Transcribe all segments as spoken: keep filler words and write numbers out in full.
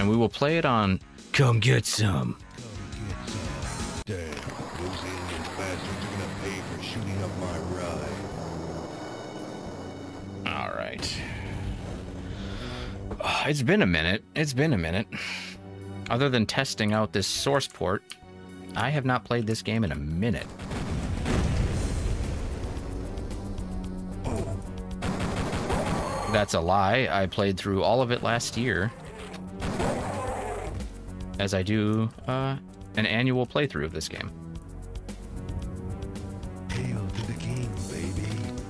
and we will play it on Come Get Some. Come get some. Damn, those Indian bastards are gonna pay for shooting up my ride. All right. Oh, it's been a minute. It's been a minute. Other than testing out this source port, I have not played this game in a minute. That's a lie. I played through all of it last year, as I do uh, an annual playthrough of this game. Hail to the king, baby.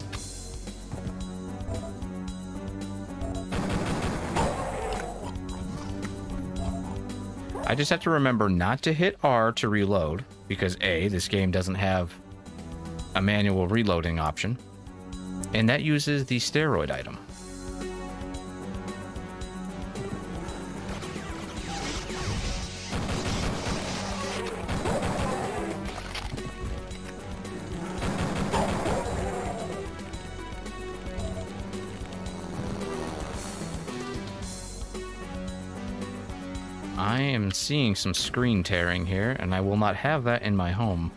I just have to remember not to hit R to reload, because A, this game doesn't have a manual reloading option, and that uses the steroid item. I am seeing some screen tearing here, and I will not have that in my home.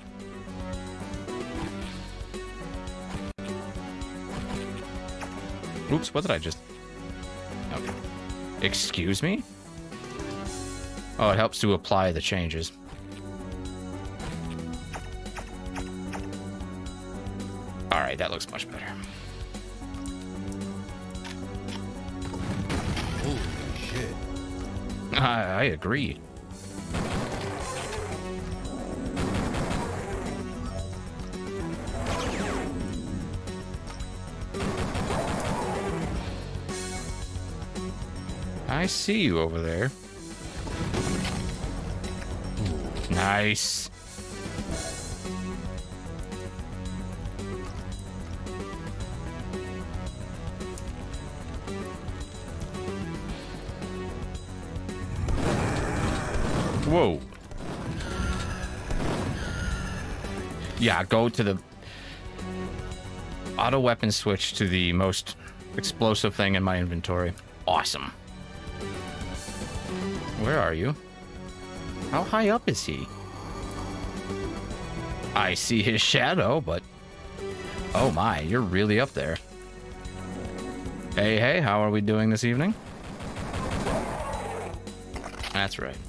Oops, what did I just... Okay. Excuse me? Oh, it helps to apply the changes. Alright, that looks much better. Holy shit. I, I agree. I see you over there. Nice. Whoa. Yeah, go to the auto weapon switch to the most explosive thing in my inventory. Awesome. Where are you? How high up is he? I see his shadow, but... Oh my, you're really up there. Hey, hey, how are we doing this evening? That's right.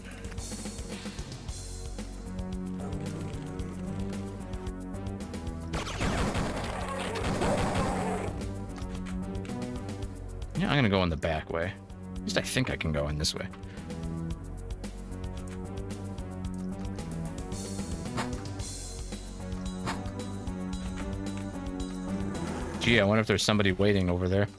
Yeah, I'm gonna go in the back way. At least I think I can go in this way. Gee, I wonder if there's somebody waiting over there.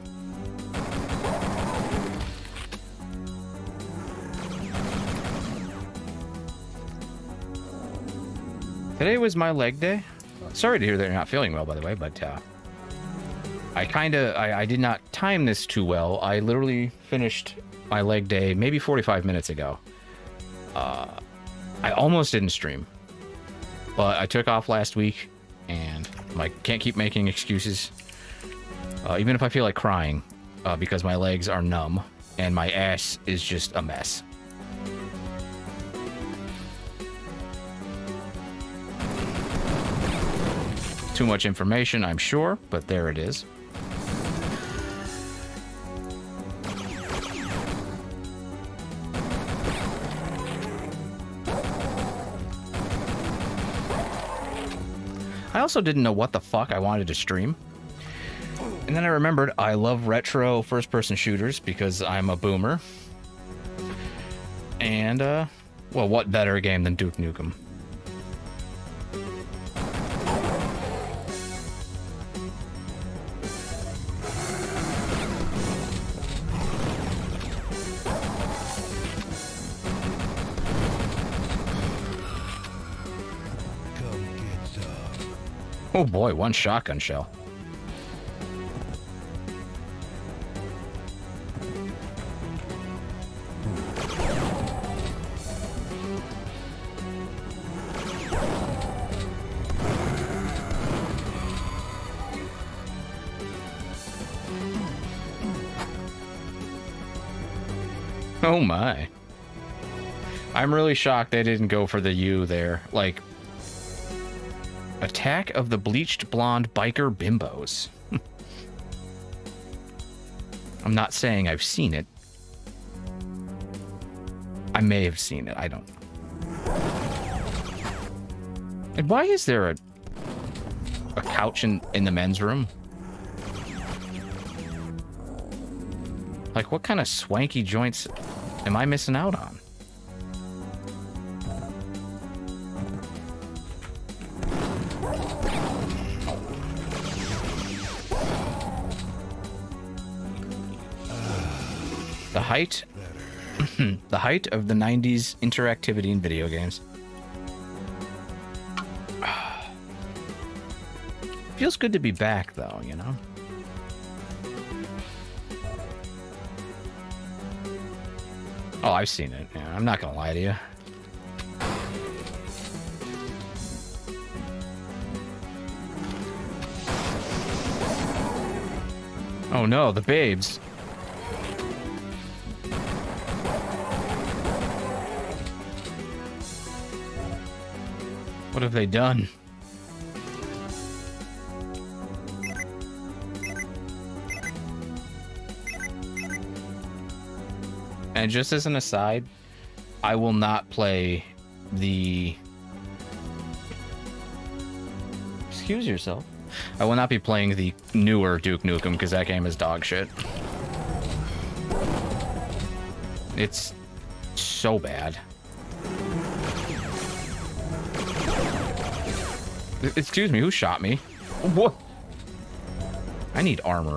Today was my leg day. Sorry to hear that you're not feeling well, by the way, but uh, I kind of, I, I did not time this too well. I literally finished my leg day maybe forty-five minutes ago. Uh, I almost didn't stream, but I took off last week, and I'm like, can't keep making excuses. Uh, even if I feel like crying, uh, because my legs are numb, and my ass is just a mess. Too much information, I'm sure, but there it is. I also didn't know what the fuck I wanted to stream. And then I remembered I love retro first-person shooters because I'm a boomer. And, uh, well, what better game than Duke Nukem? Oh boy, one shotgun shell. Oh my. I'm really shocked they didn't go for the U there. Like, Attack of the Bleached Blonde Biker Bimbos. I'm not saying I've seen it. I may have seen it. I don't. And why is there a a couch in, in the men's room? Like, what kind of swanky joints am I missing out on? The height, the height of the nineties interactivity in video games. Feels good to be back, though, you know? Oh, I've seen it. Yeah, I'm not gonna lie to you. Oh no, the babes. What have they done? And just as an aside, I will not play the... Excuse yourself. I will not be playing the newer Duke Nukem because that game is dog shit. It's so bad. Excuse me, who shot me? What? I need armor.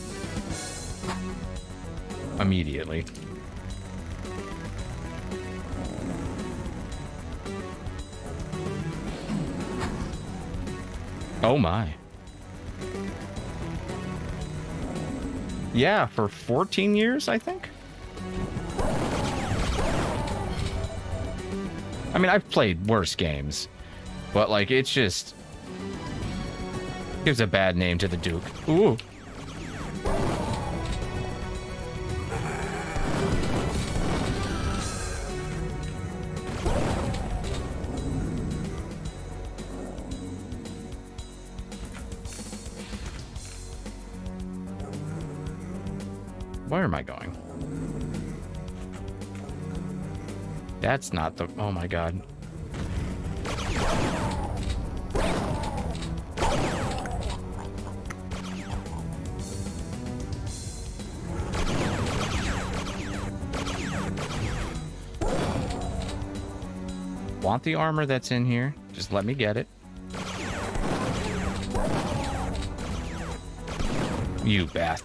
Immediately. Oh my. Yeah, for fourteen years, I think. I mean, I've played worse games, but like, it's just gives a bad name to the Duke. Ooh. Where am I going? That's not the... Oh my god. Want the armor that's in here? Just let me get it. You bastard.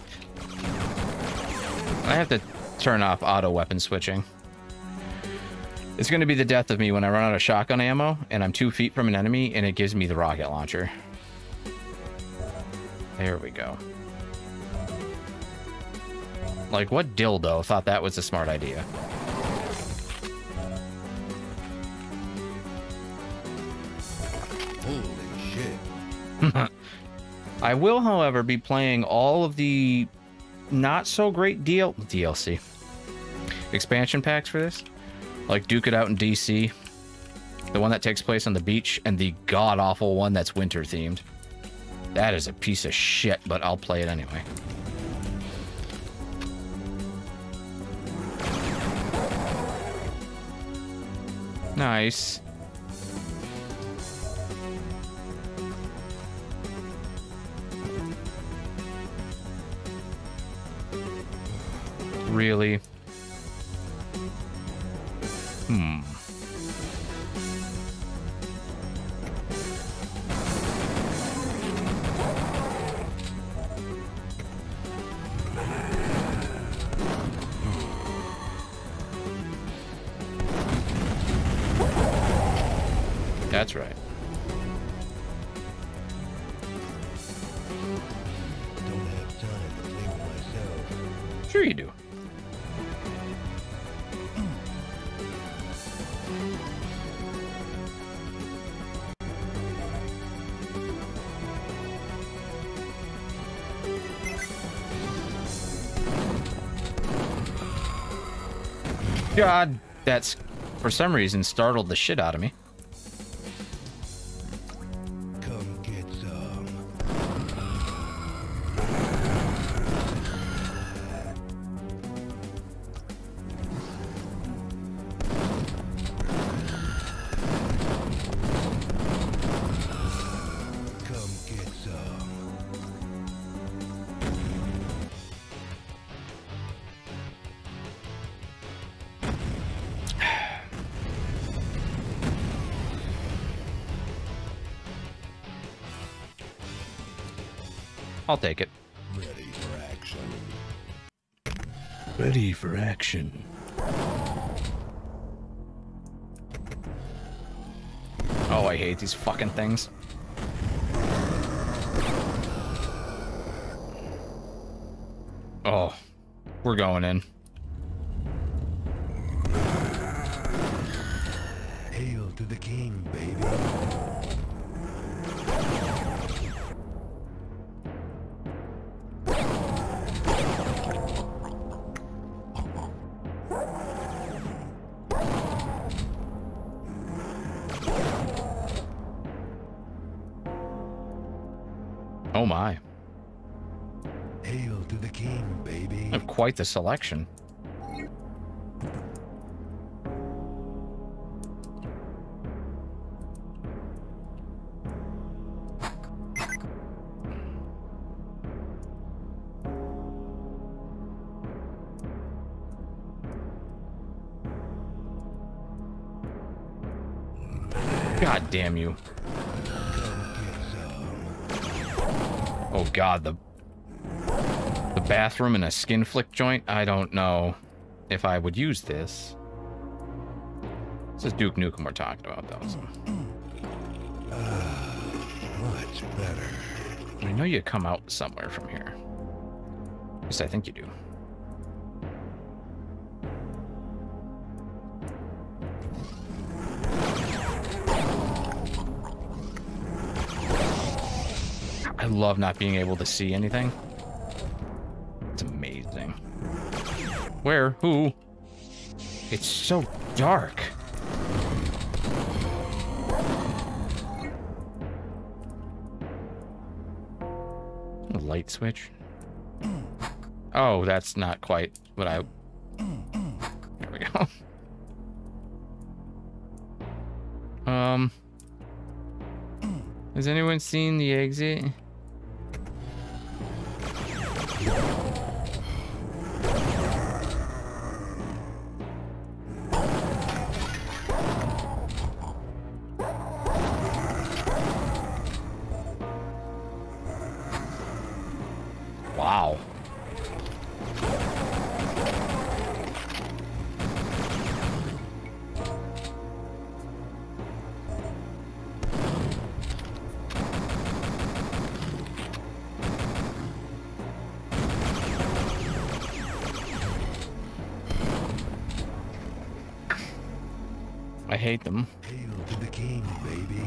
I have to turn off auto weapon switching. It's going to be the death of me when I run out of shotgun ammo and I'm two feet from an enemy and it gives me the rocket launcher. There we go. Like, what dildo thought that was a smart idea? Holy shit. I will, however, be playing all of the not so great D L D L C expansion packs for this, like Duke It Out in D C, the one that takes place on the beach, and the god awful one that's winter themed. That is a piece of shit, but I'll play it anyway. Nice. Really? Hmm. That's right. Don't have time to play with myself. Sure you do. God, that's for some reason startled the shit out of me. Come get some. Come get some. I'll take it. Ready for action. Ready for action. Oh, I hate these fucking things. Oh, we're going in. Hail to the king, baby. Oh my. Hail to the king, baby. I have quite the selection. God damn you. Oh god, the the bathroom and a skin flick joint? I don't know if I would use this. This is Duke Nukem we're talking about, though. So. Uh, much better. I know you come out somewhere from here. At least I think you do. I love not being able to see anything. It's amazing. Where? Who? It's so dark. A light switch. Oh, that's not quite what I... There we go. Um... Has anyone seen the exit? Wow. I hate them. Hail to the king, baby.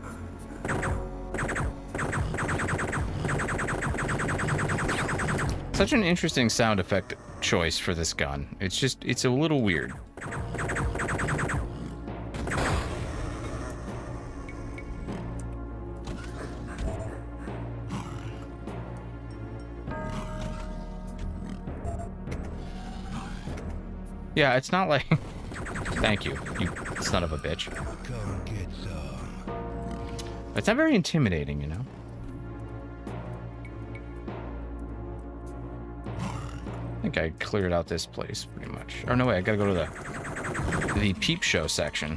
Such an interesting sound effect choice for this gun. It's just, it's a little weird. Yeah, it's not like... Thank you, you son of a bitch. Come get some. It's not very intimidating, you know? I think I cleared out this place pretty much. Or no way, I gotta go to the the peep show section.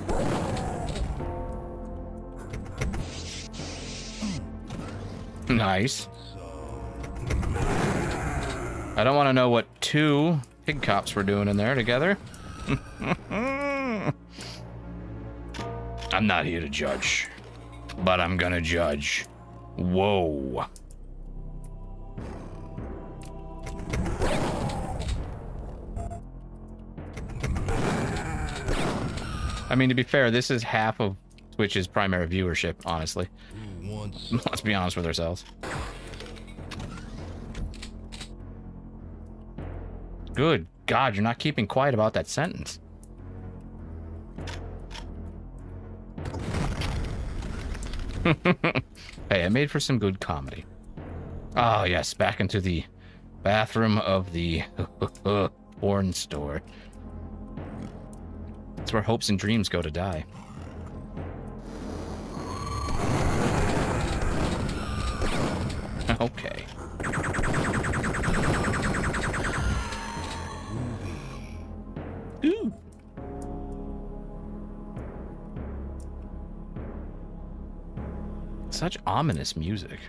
Nice. I don't want to know what two pig cops were doing in there together. I'm not here to judge, but I'm gonna judge. Whoa. I mean, to be fair, this is half of Twitch's primary viewership, honestly. Let's be honest with ourselves. Good God, you're not keeping quiet about that sentence. Hey, I made for some good comedy. Oh, yes, back into the bathroom of the porn store. It's where hopes and dreams go to die. Okay. Ooh. Such ominous music.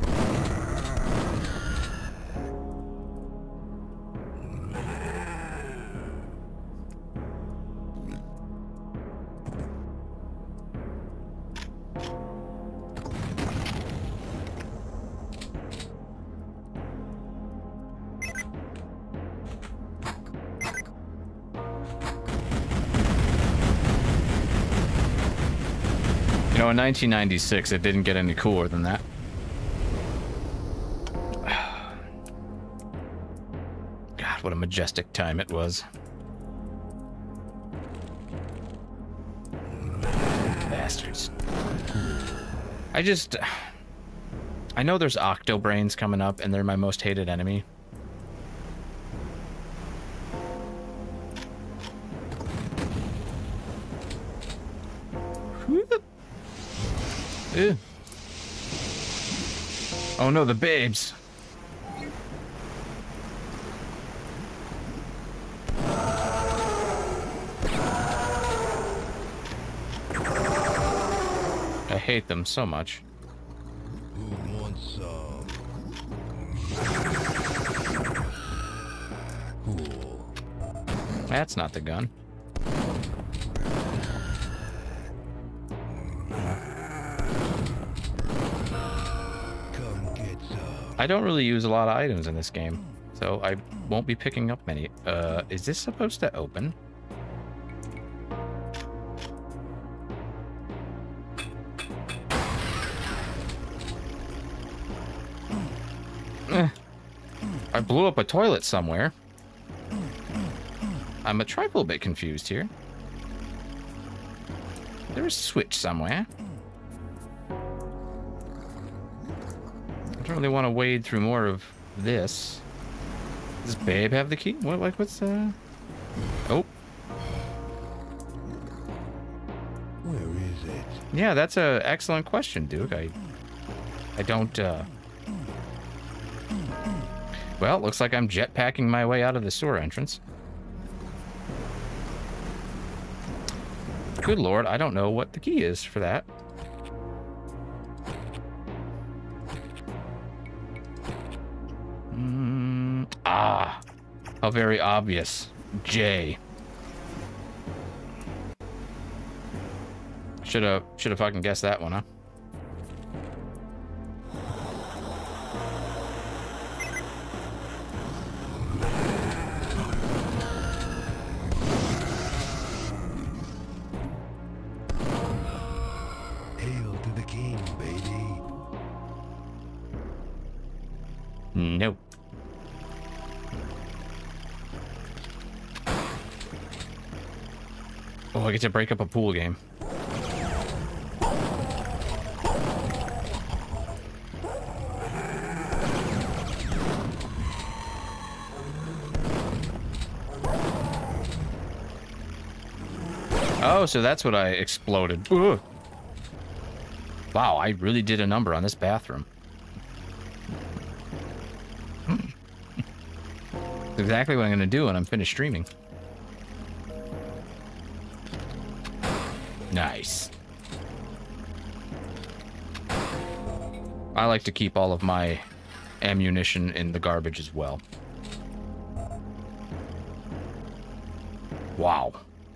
You know, in nineteen ninety-six, it didn't get any cooler than that. God, what a majestic time it was. Bastards. I just... I know there's Octobrains coming up, and they're my most hated enemy. Ew. Oh no, the babes. I hate them so much. Who wants some? Cool. That's not the gun. I don't really use a lot of items in this game, so I won't be picking up many. Uh, is this supposed to open? Eh. I blew up a toilet somewhere. I'm a trifle bit confused here. There's a switch somewhere. I don't really want to wade through more of this. Does Babe have the key? What, like, what's, uh... Oh. Where is it? Yeah, that's a excellent question, Duke. I... I don't, uh... Well, looks like I'm jetpacking my way out of the sewer entrance. Good lord, I don't know what the key is for that. Mm, ah, how very obvious. J. Should have, should have fucking guessed that one, huh? Hail to the king, baby. Nope. Oh, I get to break up a pool game. Oh, so that's what I exploded. Ugh. Wow, I really did a number on this bathroom. Exactly what I'm going to do when I'm finished streaming. Nice. I like to keep all of my ammunition in the garbage as well. Wow.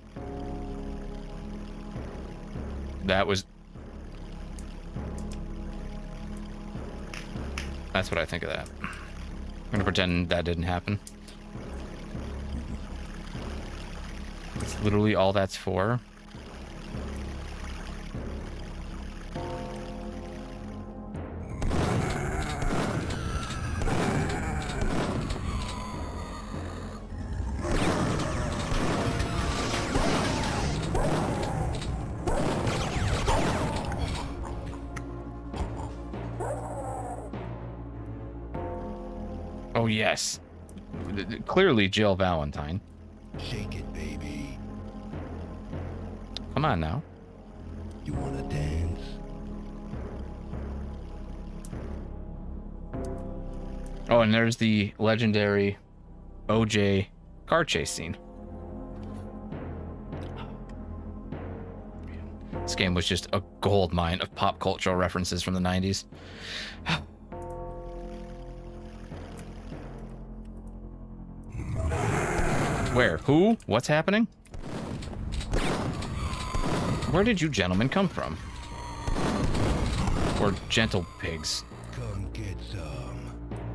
That was... That's what I think of that. I'm gonna pretend that didn't happen. That's literally all that's for. yes. Clearly Jill Valentine. Shake it, baby. Come on now. You wanna dance? Oh, and there's the legendary O J car chase scene. This game was just a gold mine of pop cultural references from the nineties. Where? Who? What's happening? Where did you gentlemen come from? Or gentle pigs? Come get some.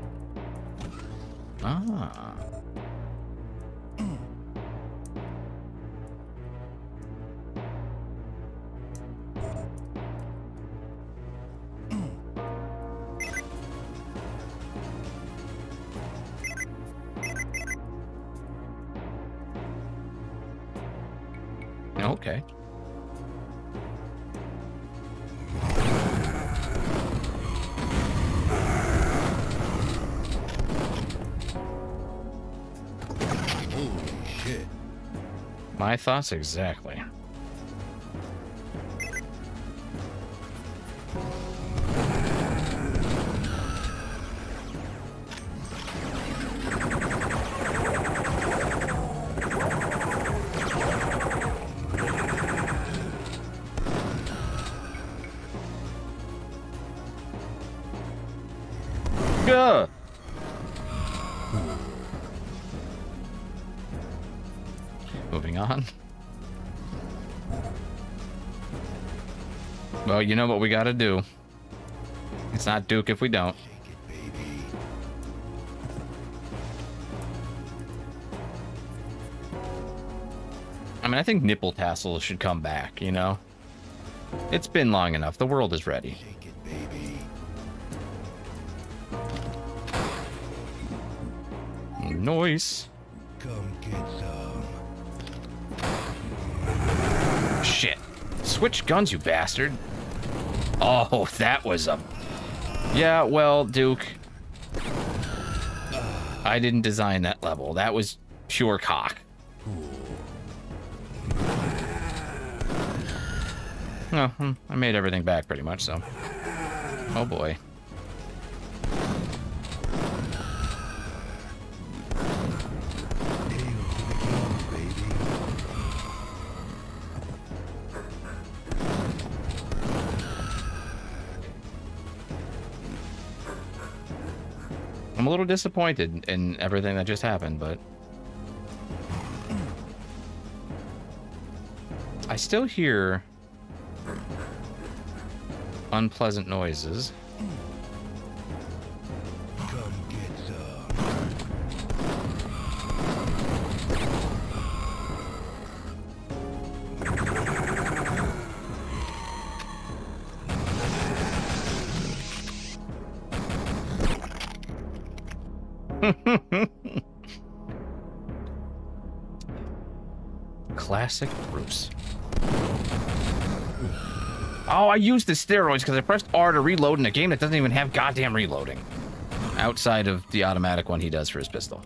Ah. Okay. Holy shit. My thoughts exactly. Gah! Moving on. Well, you know what we gotta do. It's not Duke if we don't. Shake it, baby. I mean, I think nipple tassels should come back, you know? It's been long enough. The world is ready. Shake it, baby. Noise. Come get some. Shit. Switch guns, you bastard. Oh, that was a... Yeah, well, Duke. I didn't design that level. That was pure cock. Oh, hmm, I made everything back pretty much, so... Oh, boy. I'm a little disappointed in everything that just happened, but... I still hear... unpleasant noises. Come get some. Classic Bruce. Oh, I used the steroids because I pressed R to reload in a game that doesn't even have goddamn reloading. Outside of the automatic one he does for his pistol.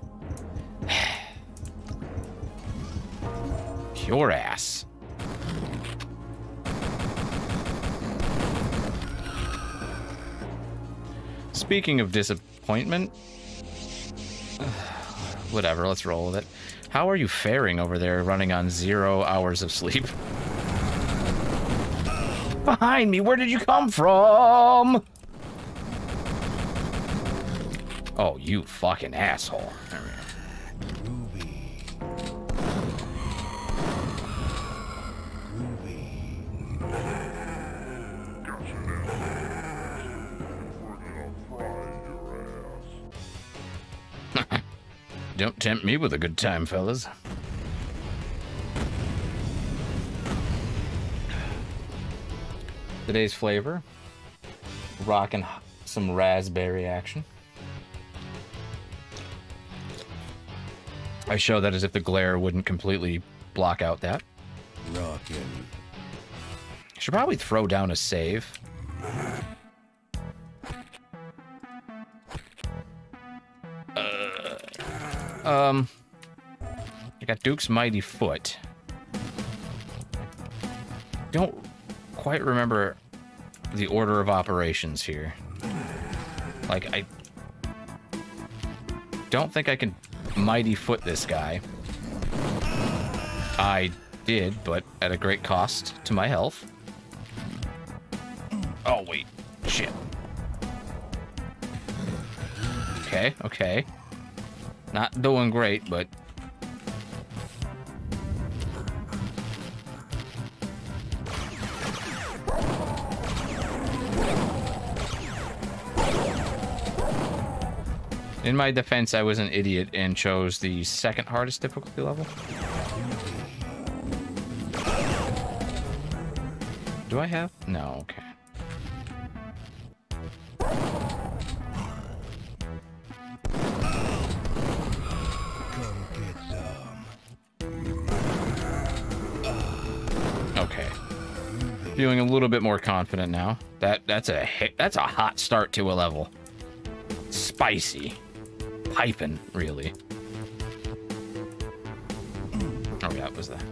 Pure ass. Speaking of disappointment... Whatever, let's roll with it. How are you faring over there running on zero hours of sleep? Behind me, where did you come from? Oh, you fucking asshole. There we go. Groovy. Groovy. Gotcha now. Don't tempt me with a good time, fellas. Today's flavor, rocking some raspberry action. I show that as if the glare wouldn't completely block out that. Rockin'. Should probably throw down a save. Uh, Um, I got Duke's Mighty Foot. Don't quite remember the order of operations here. Like, I don't think I can Mighty Foot this guy. I did, but at a great cost to my health. Oh, wait. Shit. Okay, okay. Not doing great, but... In my defense, I was an idiot and chose the second hardest difficulty level. Do I have? No, okay. Okay. Feeling a little bit more confident now. That that's a hit, that's a hot start to a level. Spicy. Piping, really. Oh yeah, it was that.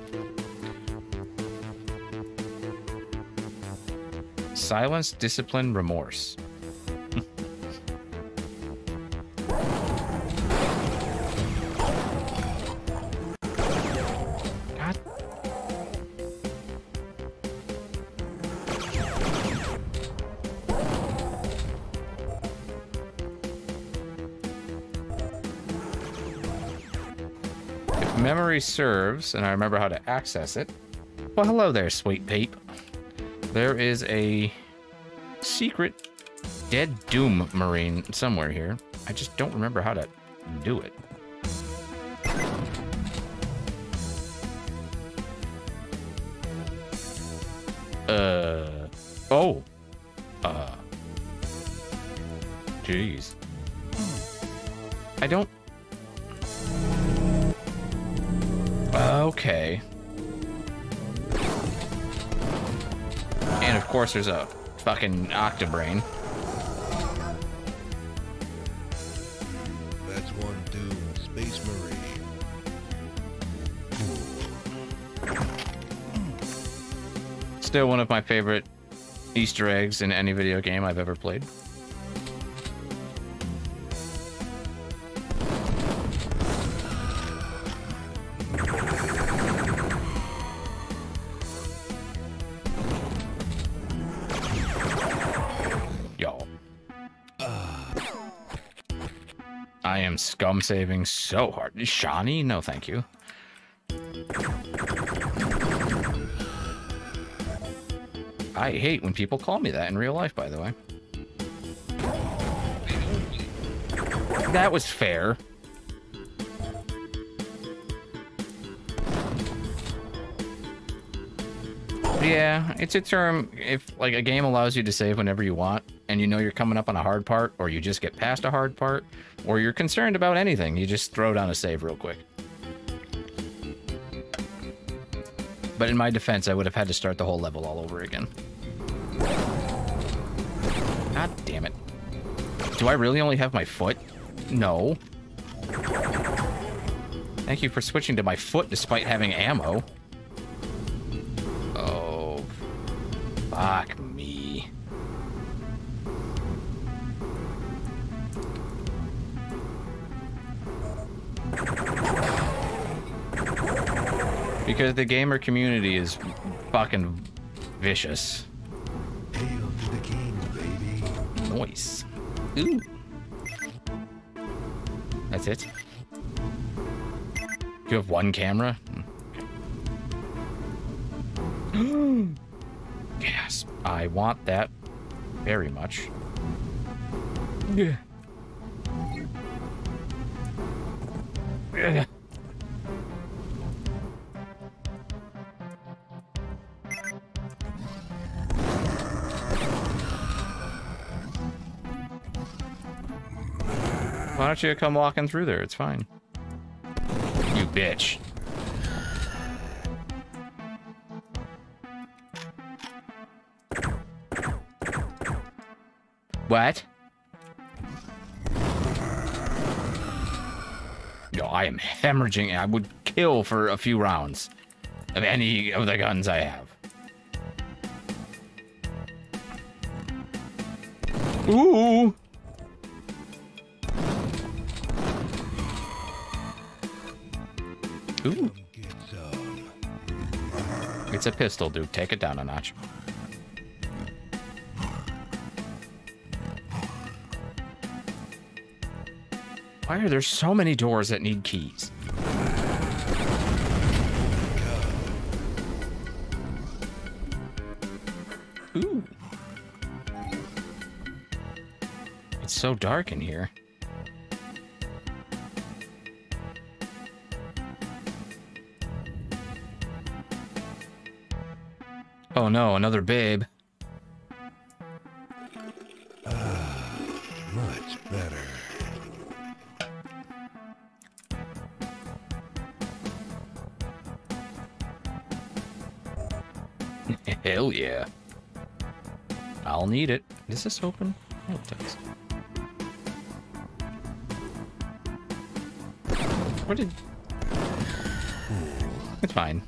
Silence, discipline, remorse. God. If memory serves, and I remember how to access it. Well, hello there, sweet peep. There is a secret dead Doom Marine somewhere here. I just don't remember how to do it. Uh, oh. Uh. Jeez. I don't... Okay. And of course there's a fucking Octobrain. That's one Doom Space Marine. Still one of my favorite Easter eggs in any video game I've ever played. I am scum saving so hard. Shawnee? No, thank you. I hate when people call me that in real life, by the way. That was fair. Yeah, it's a term if, like, a game allows you to save whenever you want, and you know you're coming up on a hard part, or you just get past a hard part, or you're concerned about anything, you just throw down a save real quick. But in my defense, I would have had to start the whole level all over again. God damn it. Do I really only have my foot? No. Thank you for switching to my foot despite having ammo. Oh. Fuck me. Because the gamer community is fucking vicious. Hail to the king, baby. Nice. Ooh. That's it? You have one camera? Okay. Yes, I want that very much. Yeah. Yeah. Why don't you come walking through there? It's fine. You bitch. What? Yo, I am hemorrhaging. I would kill for a few rounds of any of the guns I have. Ooh! Ooh. It's a pistol, dude. Take it down a notch. Why are there so many doors that need keys? Ooh. It's so dark in here. Oh no, another babe. Ah, much better. Hell yeah. I'll need it. Is this open? Oh, it does. What did... It's fine.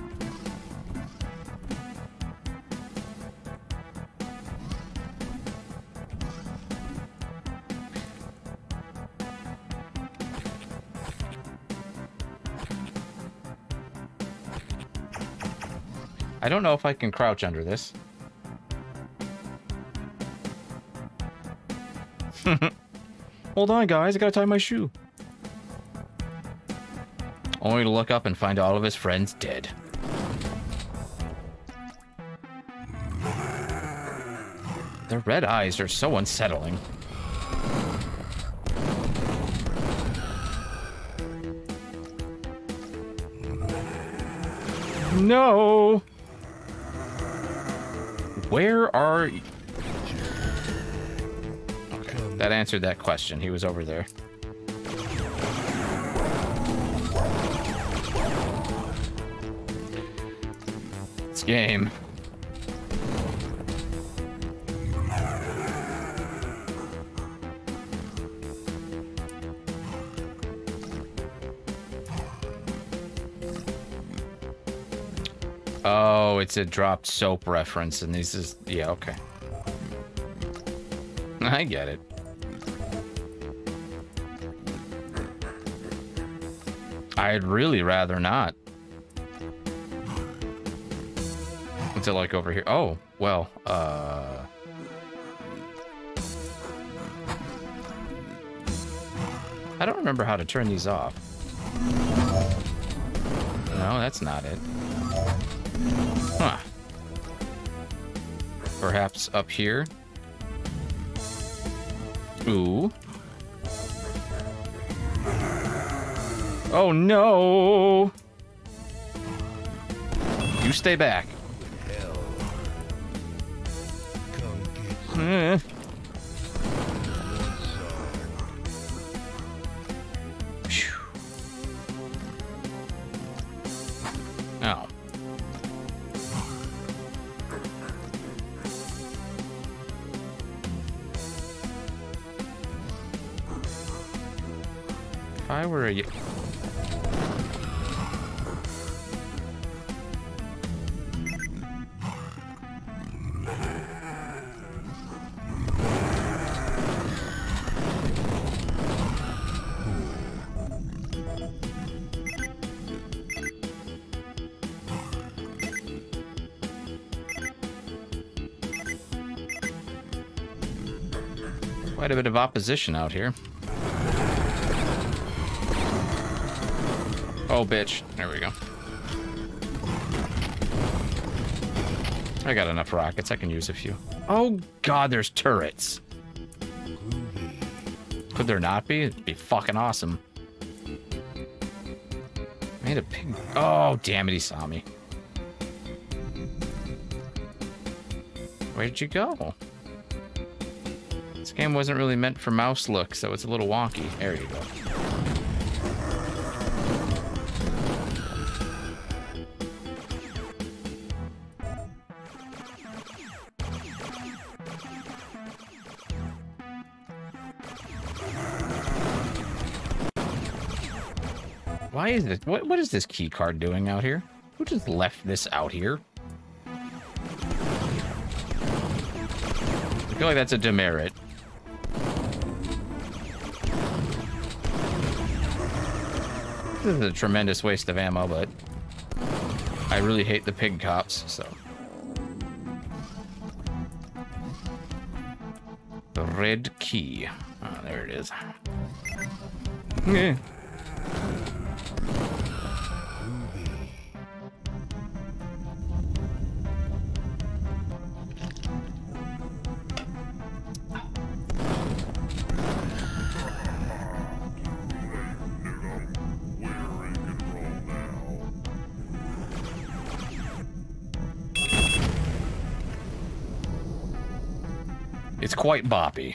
I don't know if I can crouch under this. Hold on, guys. I gotta tie my shoe. Only to look up and find all of his friends dead. Their red eyes are so unsettling. No! Where are you? Okay, that answered that question. He was over there. This game. Oh, it's a dropped soap reference, and this is... Yeah, okay. I get it. I'd really rather not. What's it like over here? Oh, well, uh... I don't remember how to turn these off. No, that's not it. Huh. Perhaps up here? Ooh. Oh no! You stay back. Eh. Oh. If I were a... Quite a bit of opposition out here. Oh, bitch. There we go. I got enough rockets. I can use a few. Oh, God, there's turrets. Could there not be? It'd be fucking awesome. Made a pig. Oh, damn it. He saw me. Where'd you go? This game wasn't really meant for mouse look, so it's a little wonky. There you go. Why is this? What, what is this key card doing out here? Who just left this out here? I feel like that's a demerit. This is a tremendous waste of ammo, but I really hate the pig cops, so. The red key. Oh, there it is. Yeah. It's quite boppy.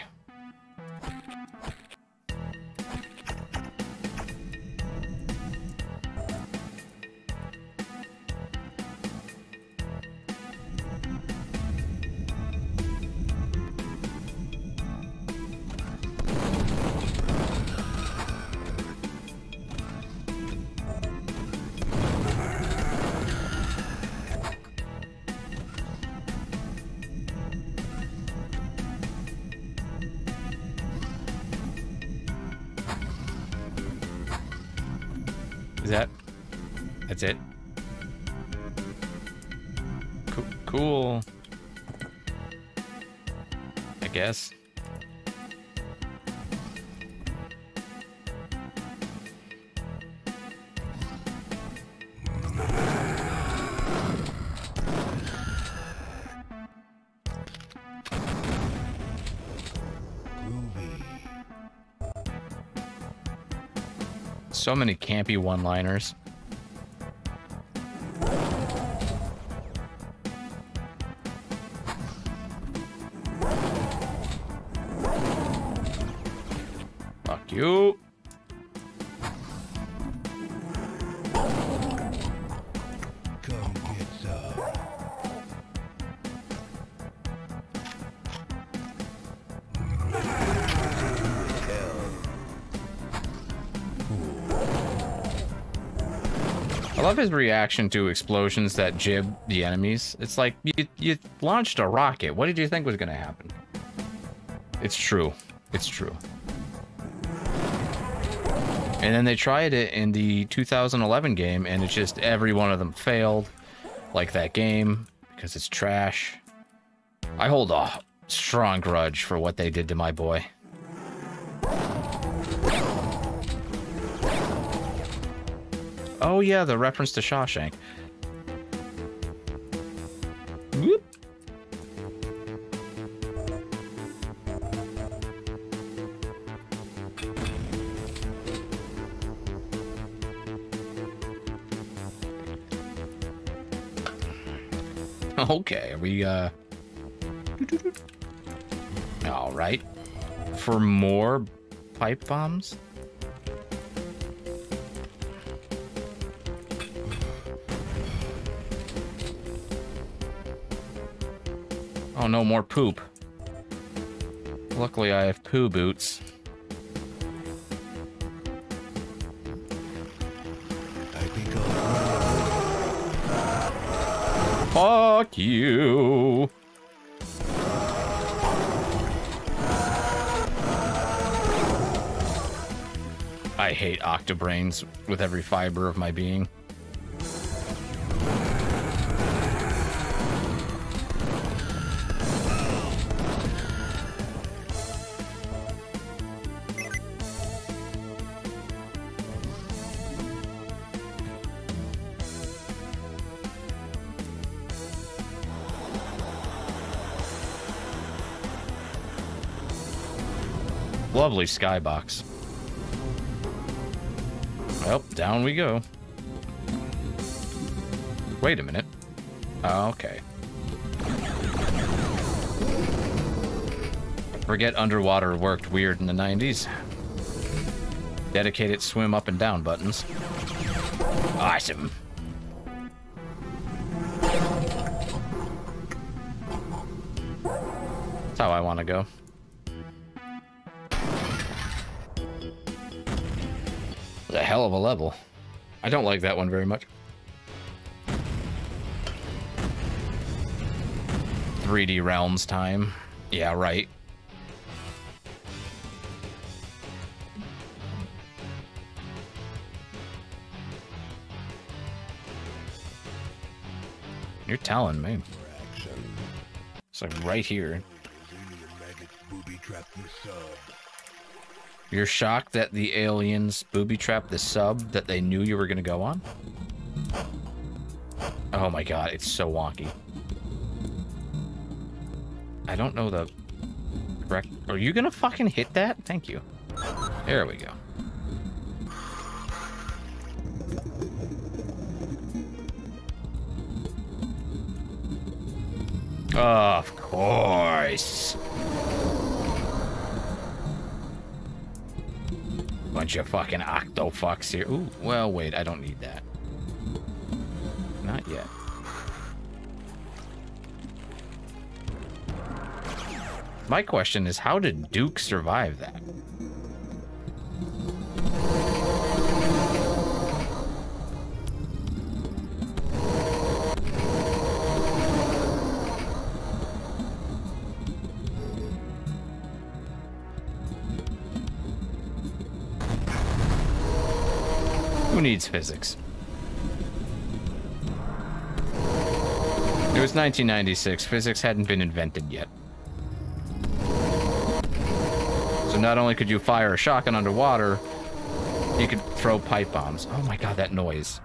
Is that? That's it? Co cool. I guess. So many campy one-liners. Fuck you. Come get some. I love his reaction to explosions that jib the enemies. It's like, you, you launched a rocket. What did you think was going to happen? It's true. It's true. And then they tried it in the two thousand eleven game, and it's just every one of them failed. Like that game, because it's trash. I hold a strong grudge for what they did to my boy. Oh yeah, the reference to Shawshank. Whoop. Okay, are we, uh... all right. For more pipe bombs? Oh, no more poop. Luckily, I have poo boots. I think I'll... Fuck you. I hate Octobrains with every fiber of my being. Lovely skybox. Well, down we go. Wait a minute. Okay. Forget underwater worked weird in the nineties. Dedicated swim up and down buttons. Awesome. That's how I want to go. A hell of a level. I don't like that one very much. three D Realms time. Yeah, right. You're telling me. It's like right here. You're shocked that the aliens booby-trapped the sub that they knew you were going to go on? Oh my god, it's so wonky. I don't know the correct... Are you going to fucking hit that? Thank you. There we go. Of course. Bunch of fucking octofucks here. Ooh, well, wait, I don't need that. Not yet. My question is, how did Duke survive that? Who needs physics? It was nineteen ninety-six. Physics hadn't been invented yet. So not only could you fire a shotgun underwater, you could throw pipe bombs. Oh my god, that noise.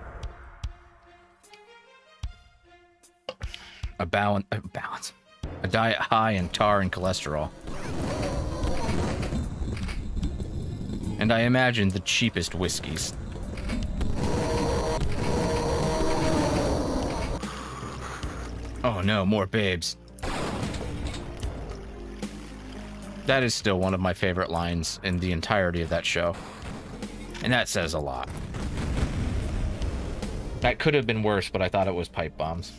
A balance, a balance. A diet high in tar and cholesterol. And I imagine the cheapest whiskeys. Oh no, more babes. That is still one of my favorite lines in the entirety of that show. And that says a lot. That could have been worse, but I thought it was pipe bombs.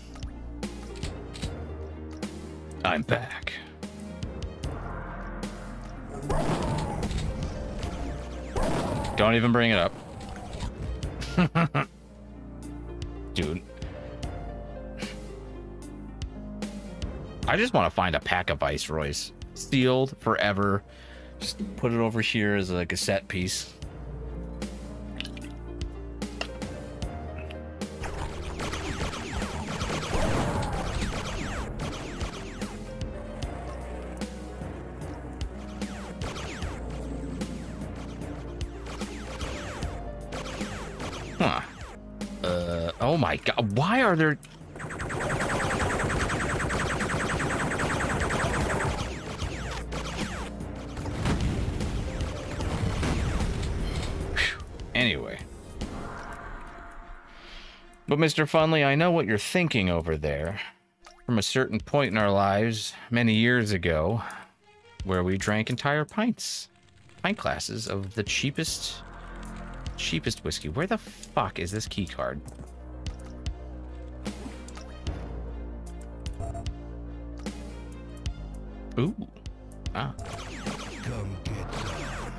I'm back. Don't even bring it up. Dude. I just want to find a pack of Viceroys. Sealed forever. Just put it over here as like a set piece. Huh. Uh, oh my god. Why are there... Anyway. But Mister Funley, I know what you're thinking over there. From a certain point in our lives, many years ago, where we drank entire pints, pint glasses of the cheapest, cheapest whiskey. Where the fuck is this key card? Ooh. Ah. Come get some.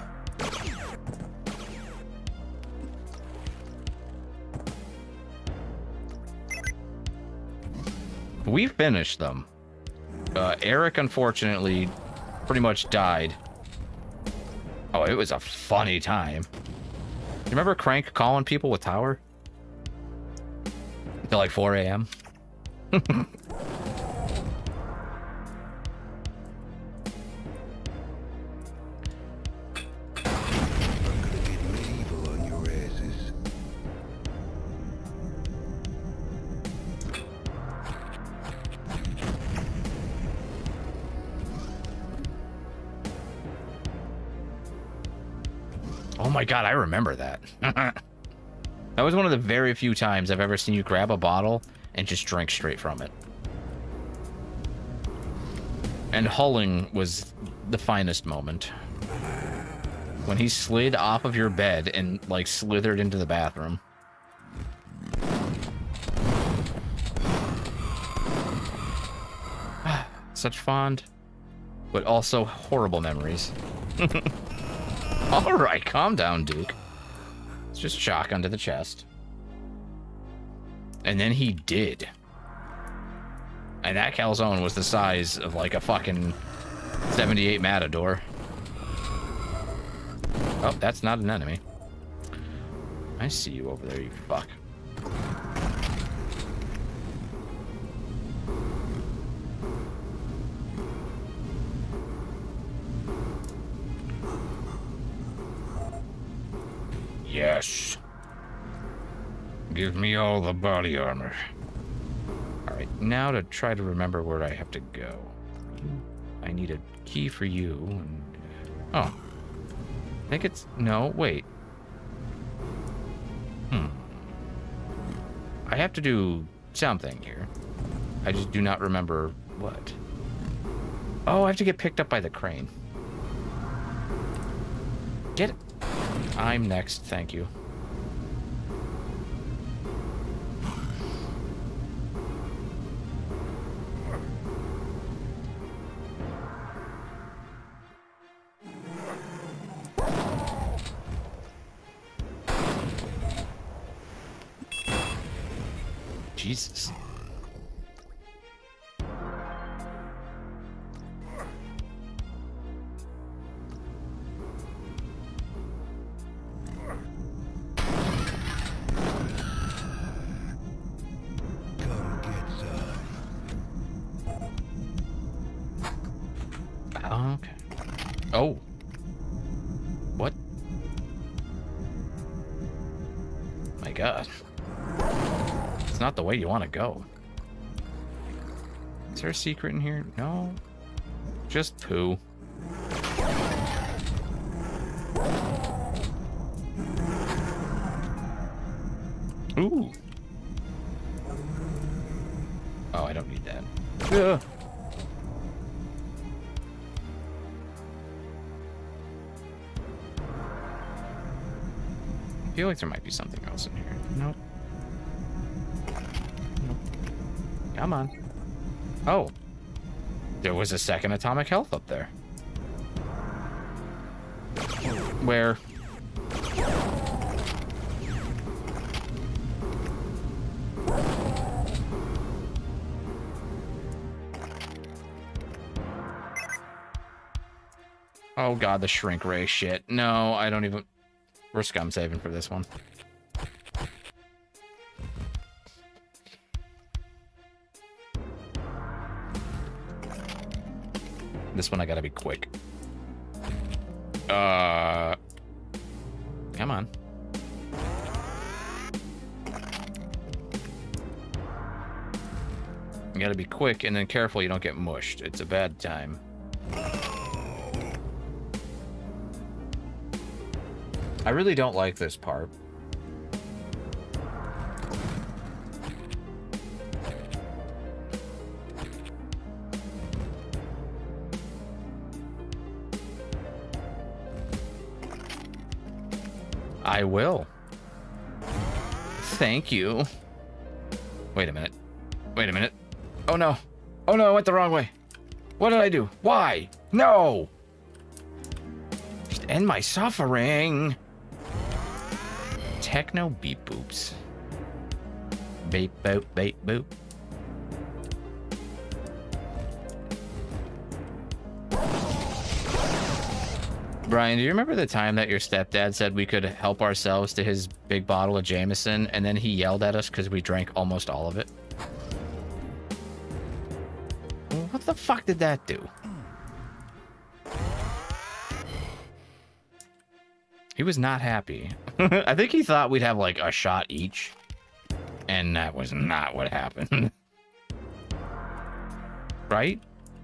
We finished them. Uh, Eric, unfortunately, pretty much died. Oh, it was a funny time. You remember Crank calling people with Tower? Until like four A M Oh my god, I remember that. That was one of the very few times I've ever seen you grab a bottle and just drink straight from it. And hulling was the finest moment. When he slid off of your bed and, like, slithered into the bathroom. Such fond, but also horrible memories. Alright, calm down, Duke. Let's just shotgun to the chest. And then he did. And that calzone was the size of like a fucking seventy-eight Matador. Oh, that's not an enemy. I see you over there, you fuck. Yes. Give me all the body armor. Alright, now to try to remember where I have to go. I need a key for you. And... Oh. I think it's... No, wait. Hmm. I have to do something here. I just do not remember what. Oh, I have to get picked up by the crane. Get it. I'm next, thank you. Jesus. Okay. Oh. What? My God. It's not the way you want to go. Is there a secret in here? No. Just poo. Ooh. Oh, I don't need that. Ugh. I feel like there might be something else in here. Nope. Nope. Come on. Oh. There was a second atomic health up there. Where? Oh God, the shrink ray shit. No, I don't even... We're scum saving for this one. This one I gotta be quick. Uh, come on. You gotta be quick and then careful you don't get mushed. It's a bad time. I really don't like this part. I will. Thank you. Wait a minute. Wait a minute. Oh no. Oh no, I went the wrong way. What did I do? Why? No! Just end my suffering. Techno beep boops. Beep boop beep boop. Brian, do you remember the time that your stepdad said we could help ourselves to his big bottle of Jameson and then he yelled at us because we drank almost all of it? What the fuck did that do? He was not happy. I think he thought we'd have like a shot each. And that was not what happened. Right?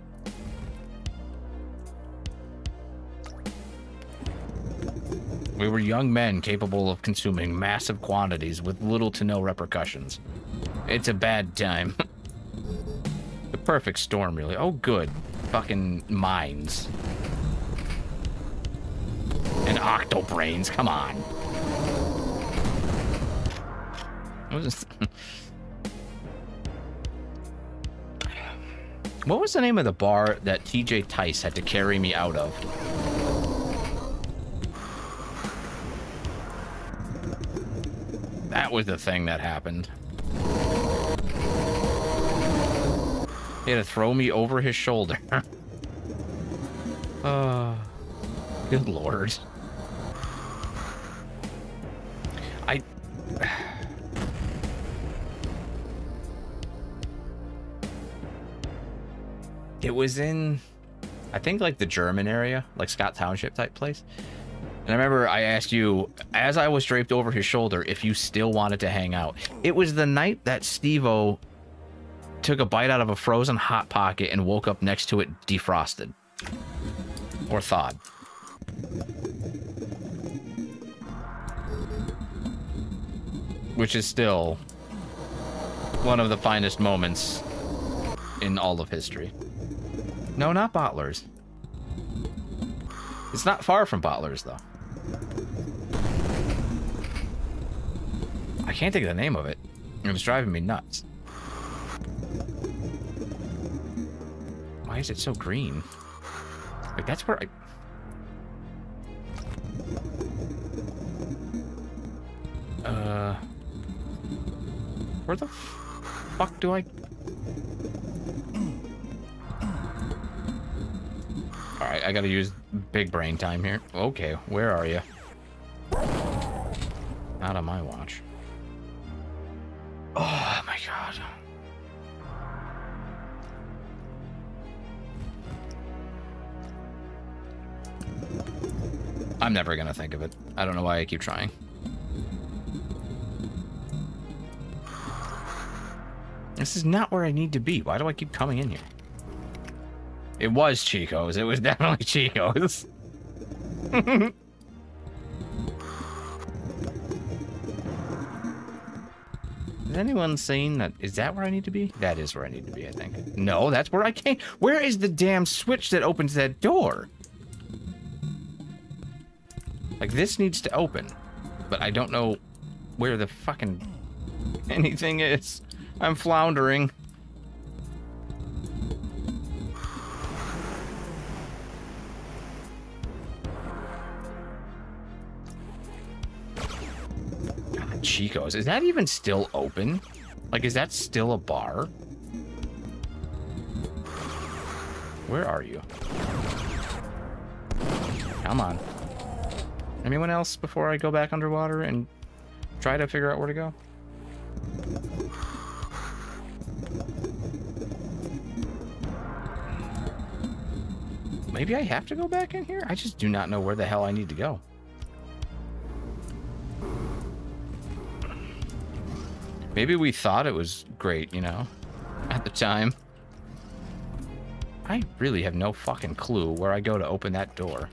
We were young men capable of consuming massive quantities with little to no repercussions. It's a bad time. The perfect storm, really. Oh, good. Fucking mines. And octobrains, come on. What was, what was the name of the bar that T J Tice had to carry me out of? That was the thing that happened. He had to throw me over his shoulder. Oh, good lord. I... It was in, I think, like the German area, like Scott Township type place. And I remember I asked you, as I was draped over his shoulder, if you still wanted to hang out. It was the night that Steve-O took a bite out of a frozen Hot Pocket and woke up next to it defrosted. Or thawed. Which is still one of the finest moments in all of history. No, not Bottlers. It's not far from Bottlers, though. I can't think of the name of it. It was driving me nuts. Why is it so green? Like, that's where I... Uh... Where the fuck do I... Alright, I gotta use big brain time here. Okay, where are you? Not on my watch. Oh my god. I'm never gonna think of it. I don't know why I keep trying. This is not where I need to be. Why do I keep coming in here? It was Chico's. It was definitely Chico's. Has anyone seen that? Is that where I need to be? That is where I need to be, I think. No, that's where I came. Where is the damn switch that opens that door? Like, this needs to open. But I don't know where the fucking anything is. I'm floundering. God, Chico's. Is that even still open? Like, is that still a bar? Where are you? Come on. Anyone else before I go back underwater and try to figure out where to go? Maybe I have to go back in here? I just do not know where the hell I need to go. Maybe we thought it was great, you know, at the time. I really have no fucking clue where I go to open that door.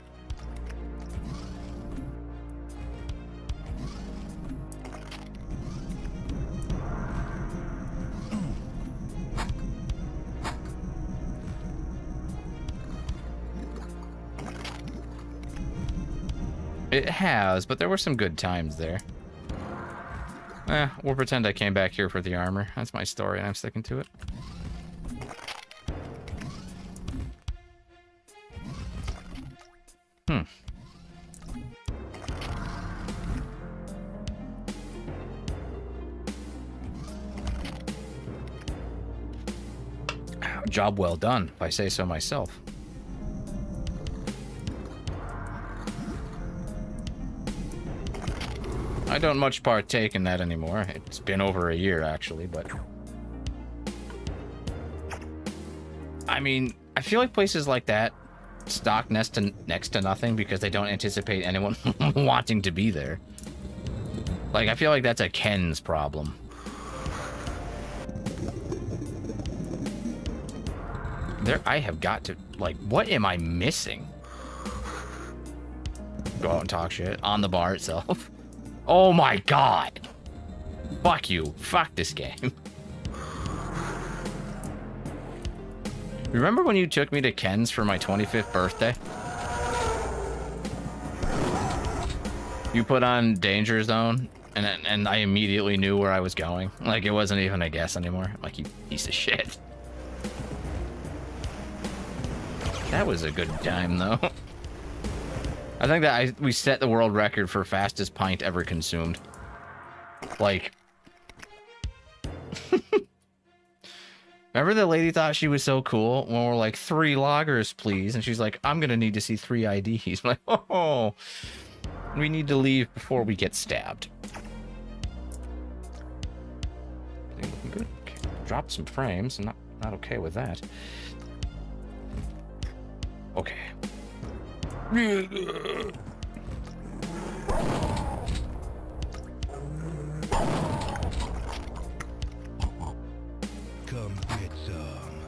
It has, but there were some good times there. Eh, we'll pretend I came back here for the armor. That's my story, and I'm sticking to it. Hmm. Job well done, if I say so myself. I don't much partake in that anymore. It's been over a year, actually, but... I mean, I feel like places like that stock next to, next to nothing because they don't anticipate anyone wanting to be there. Like, I feel like that's a Ken's problem. There, I have got to... Like, what am I missing? Go out and talk shit on the bar itself. Oh my god! Fuck you. Fuck this game. Remember when you took me to Ken's for my twenty-fifth birthday? You put on Danger Zone, and and I immediately knew where I was going. Like, it wasn't even a guess anymore. Like, you piece of shit. That was a good time, though. I think that I, we set the world record for fastest pint ever consumed. Like, remember the lady thought she was so cool when we're like, three loggers, please. And she's like, I'm going to need to see three I Ds. I'm like, oh, we need to leave before we get stabbed. Looking good. Okay. Dropped some frames. I'm not, not okay with that. Okay. Come get some.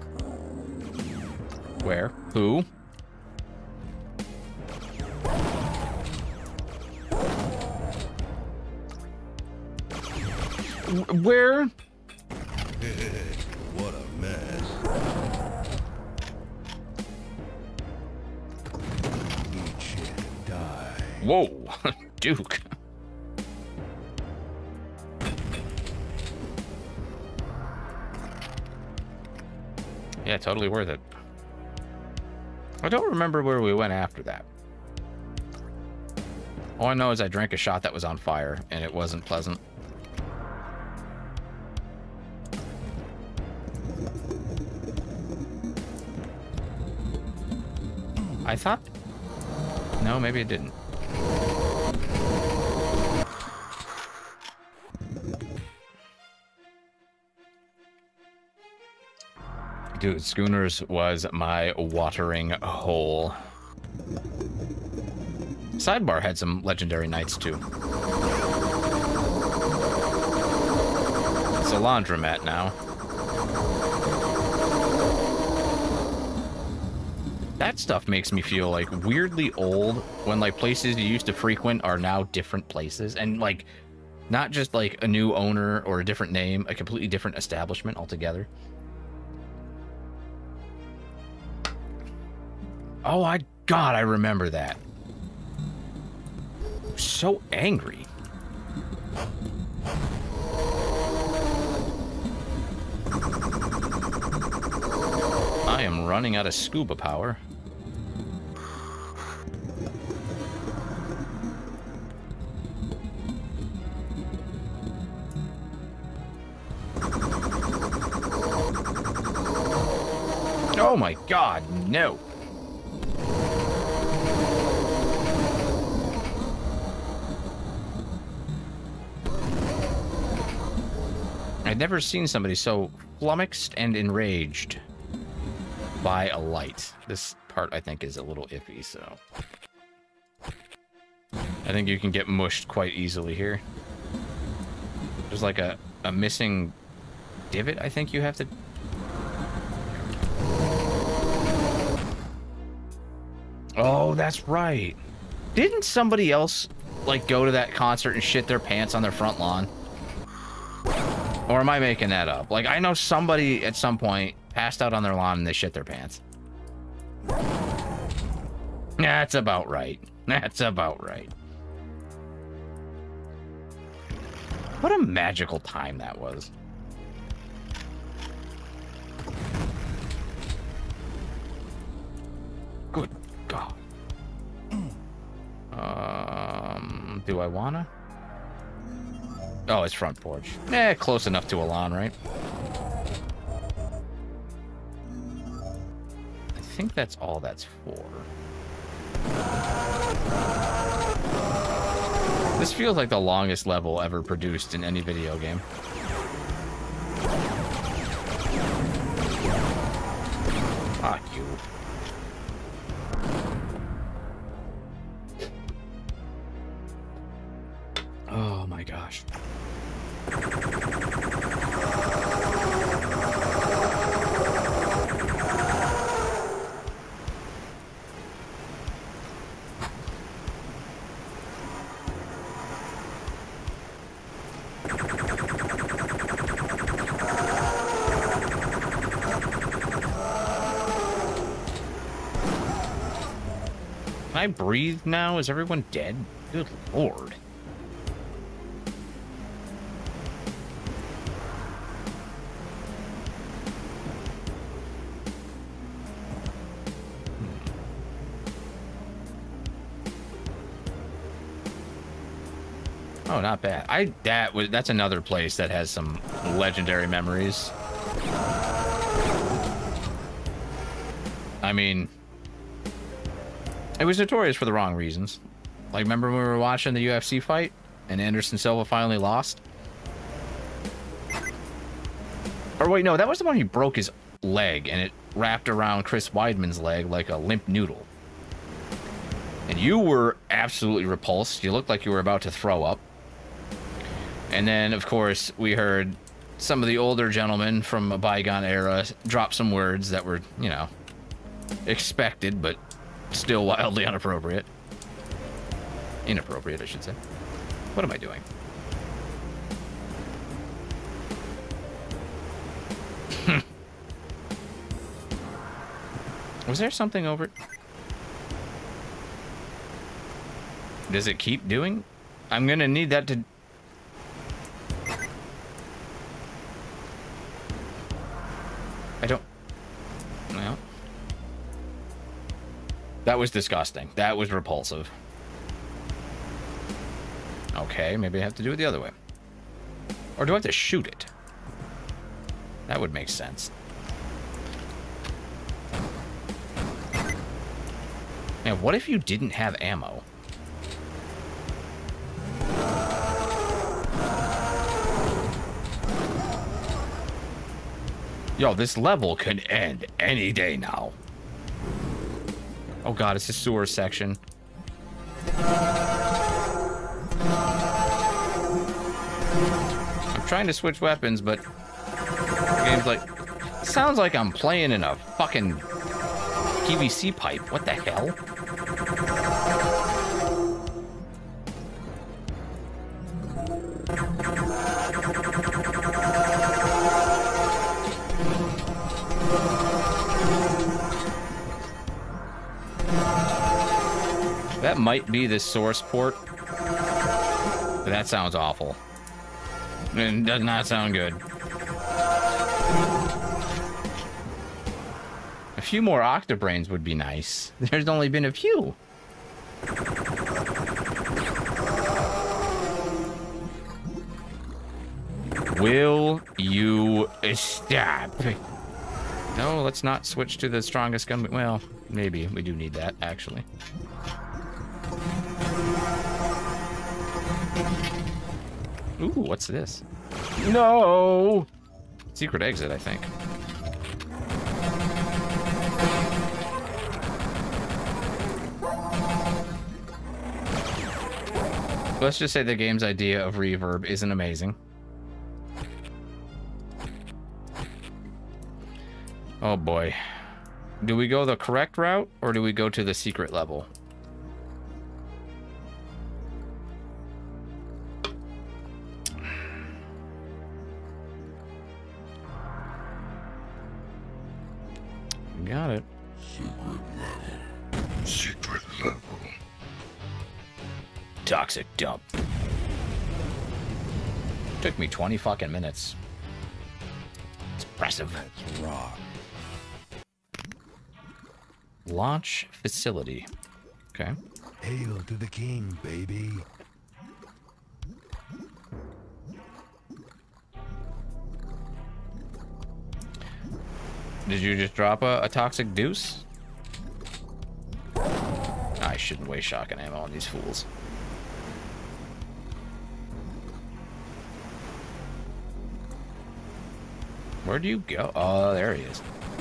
Where? Who? Where? What a mess. Eat shit and die. Whoa, Duke. Yeah, totally worth it. I don't remember where we went after that. All I know is I drank a shot that was on fire, and it wasn't pleasant. I thought... No, maybe it didn't. Dude, Schooners was my watering hole. Sidebar had some legendary nights, too. It's a laundromat now. That stuff makes me feel, like, weirdly old when, like, places you used to frequent are now different places. And, like, not just, like, a new owner or a different name, a completely different establishment altogether. Oh, I... God, I remember that. So angry. I am running out of scuba power. Oh my God, no. I'd never seen somebody so flummoxed and enraged by a light. This part, I think, is a little iffy, so... I think you can get mushed quite easily here. There's like a, a missing divot, I think you have to... Oh, that's right. Didn't somebody else, like, go to that concert and shit their pants on their front lawn? Or am I making that up? Like, I know somebody at some point passed out on their lawn and they shit their pants. That's about right. That's about right. What a magical time that was. Good God. Um, do I wanna? Oh, it's front porch. Eh, close enough to a lawn, right? I think that's all that's for. This feels like the longest level ever produced in any video game. Fuck you. Oh my gosh. Can I breathe now? Is everyone dead? Good Lord. Oh, not bad. I that was that's another place that has some legendary memories. I mean, it was notorious for the wrong reasons. Like, remember when we were watching the U F C fight and Anderson Silva finally lost? Or wait, no, that was the one he broke his leg and it wrapped around Chris Weidman's leg like a limp noodle. And you were absolutely repulsed. You looked like you were about to throw up. And then, of course, we heard some of the older gentlemen from a bygone era drop some words that were, you know, expected, but still wildly inappropriate. Inappropriate, I should say. What am I doing? Was there something over it? Does it keep doing? I'm gonna need that to... I don't... Well... That was disgusting. That was repulsive. Okay, maybe I have to do it the other way. Or do I have to shoot it? That would make sense. Man, what if you didn't have ammo? Yo, this level could end any day now. Oh god, it's a sewer section. I'm trying to switch weapons, but the game's like... Sounds like I'm playing in a fucking P V C pipe. What the hell? That might be the source port. But that sounds awful. It does not sound good. A few more octobrains would be nice. There's only been a few. Will you stop? No, let's not switch to the strongest gun. Well, maybe we do need that, actually. Ooh, what's this? No! Secret exit, I think. Let's just say the game's idea of reverb isn't amazing. Oh boy. Do we go the correct route, or do we go to the secret level? Got it. Secret level. Secret level. Toxic dump. Took me twenty fucking minutes. It's impressive. Let's rock. Launch facility. Okay. Hail to the king, baby. Did you just drop a, a toxic deuce? I shouldn't waste shotgun ammo on these fools. Where do you go? Oh, there he is.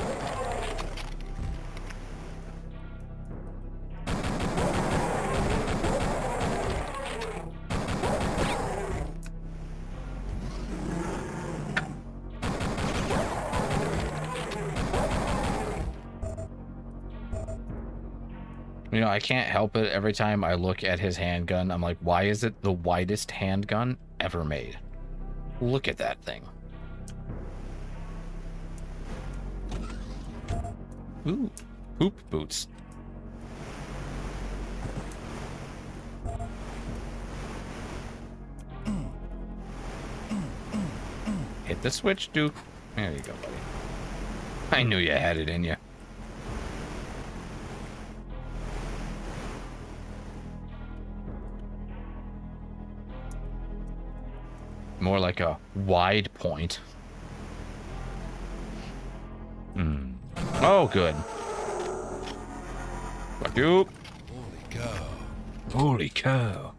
You know, I can't help it. Every time I look at his handgun, I'm like, why is it the widest handgun ever made? Look at that thing. Ooh, hoop boots. Hit the switch, Duke. There you go, buddy. I knew you had it in you. More like a wide point. Hmm. Oh, good. Fuck you. Holy cow. Holy cow.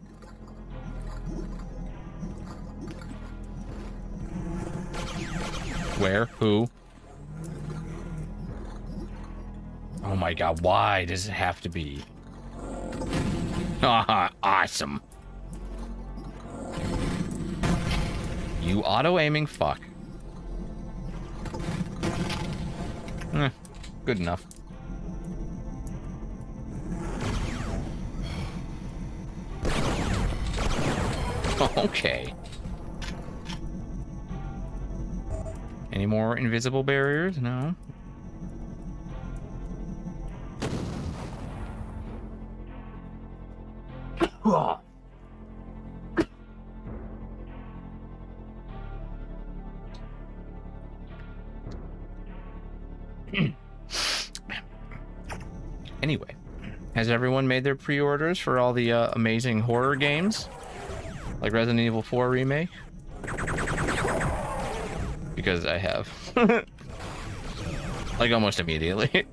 Where? Who? Oh my god, why does it have to be? Ah, awesome. You auto-aiming fuck. Eh, good enough. Okay. Any more invisible barriers? No. Anyway, has everyone made their pre-orders for all the uh, amazing horror games? Like Resident Evil four Remake? Because I have. Like almost immediately.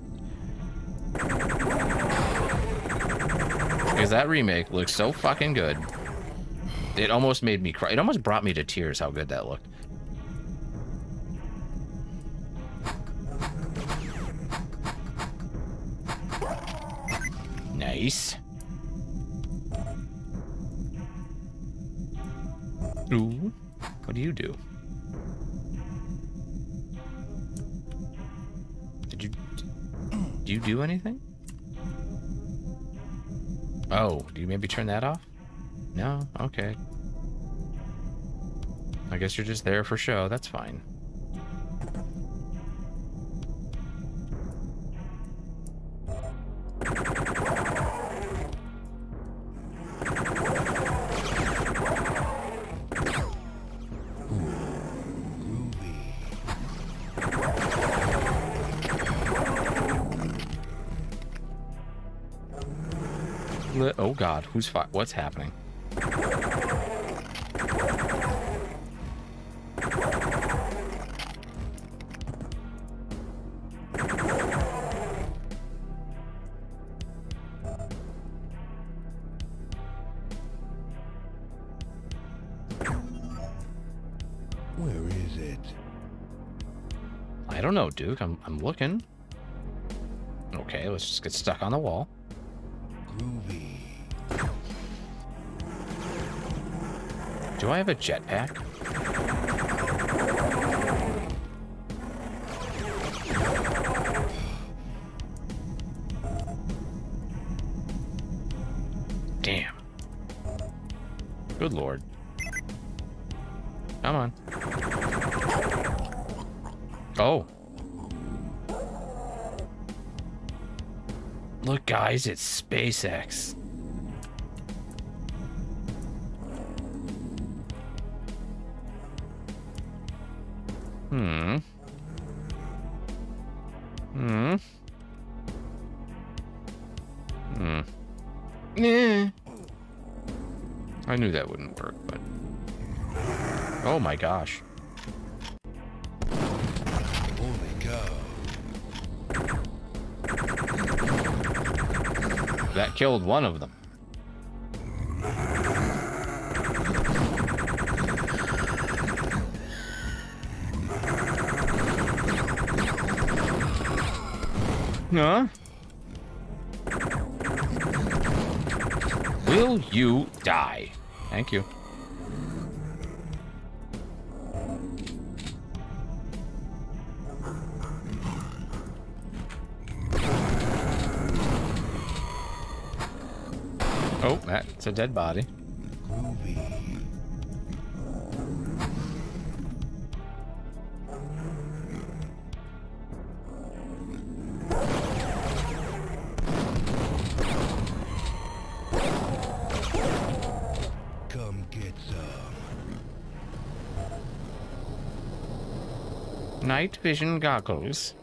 Because that remake looks so fucking good. It almost made me cry. It almost brought me to tears how good that looked. Nice. Ooh. What do you do? Did you... Do you do anything? Oh, do you maybe turn that off? No? Okay. I guess you're just there for show. That's fine. Oh god, who's fi- what's happening? Where is it? I don't know, Duke. I'm I'm looking. Okay, let's just get stuck on the wall. Groovy. Do I have a jetpack? Damn. Good lord. Come on. Oh. Look, guys, it's SpaceX. Hmm. Hmm. Hmm. Yeah. I knew that wouldn't work, but... Oh my gosh. Holy cow. That killed one of them. Huh? Will you die? Thank you. Oh, that's a dead body. Groovy. Come get some. Night vision goggles.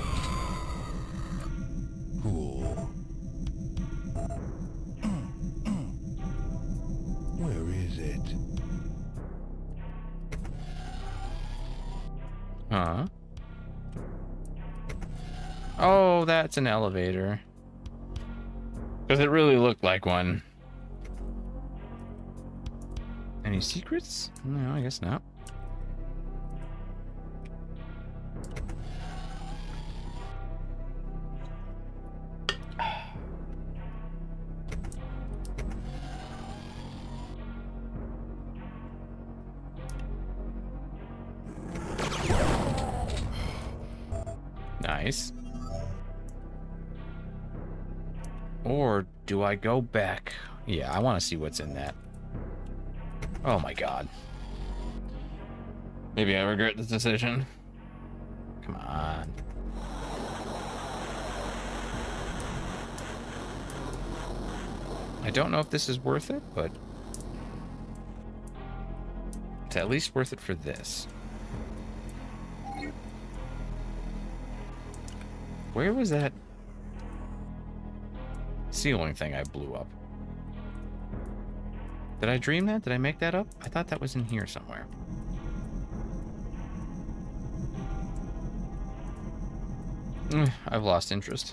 Cool. it. Huh? Oh, that's an elevator. Because it really looked like one. Any secrets? No, I guess not. Nice. Or do I go back? Yeah, I want to see what's in that. Oh my god. Maybe I regret this decision. Come on. I don't know if this is worth it, but it's at least worth it for this. Where was that ceiling thing I blew up? Did I dream that? Did I make that up? I thought that was in here somewhere. Mm, I've lost interest.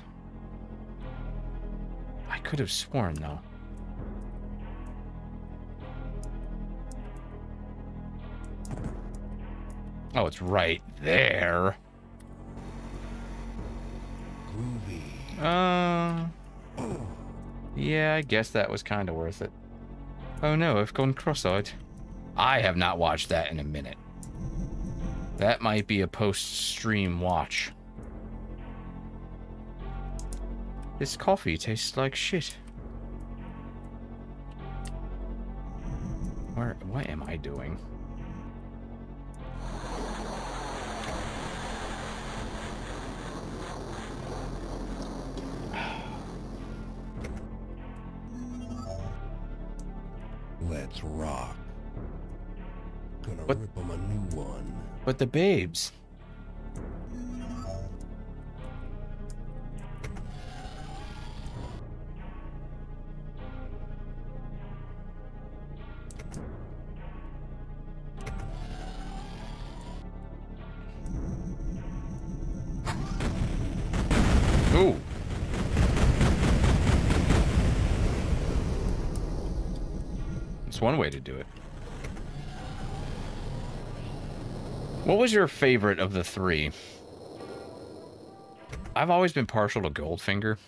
I could have sworn, though. Oh, it's right there. Uh, yeah, I guess that was kind of worth it. Oh no, I've gone cross-eyed. I have not watched that in a minute. That might be a post-stream watch. This coffee tastes like shit. Where, what am I doing? Let's rock. Gonna What? rip them a new one. But the babes. Ooh. It's one way to do it. What was your favorite of the three? I've always been partial to Goldfinger.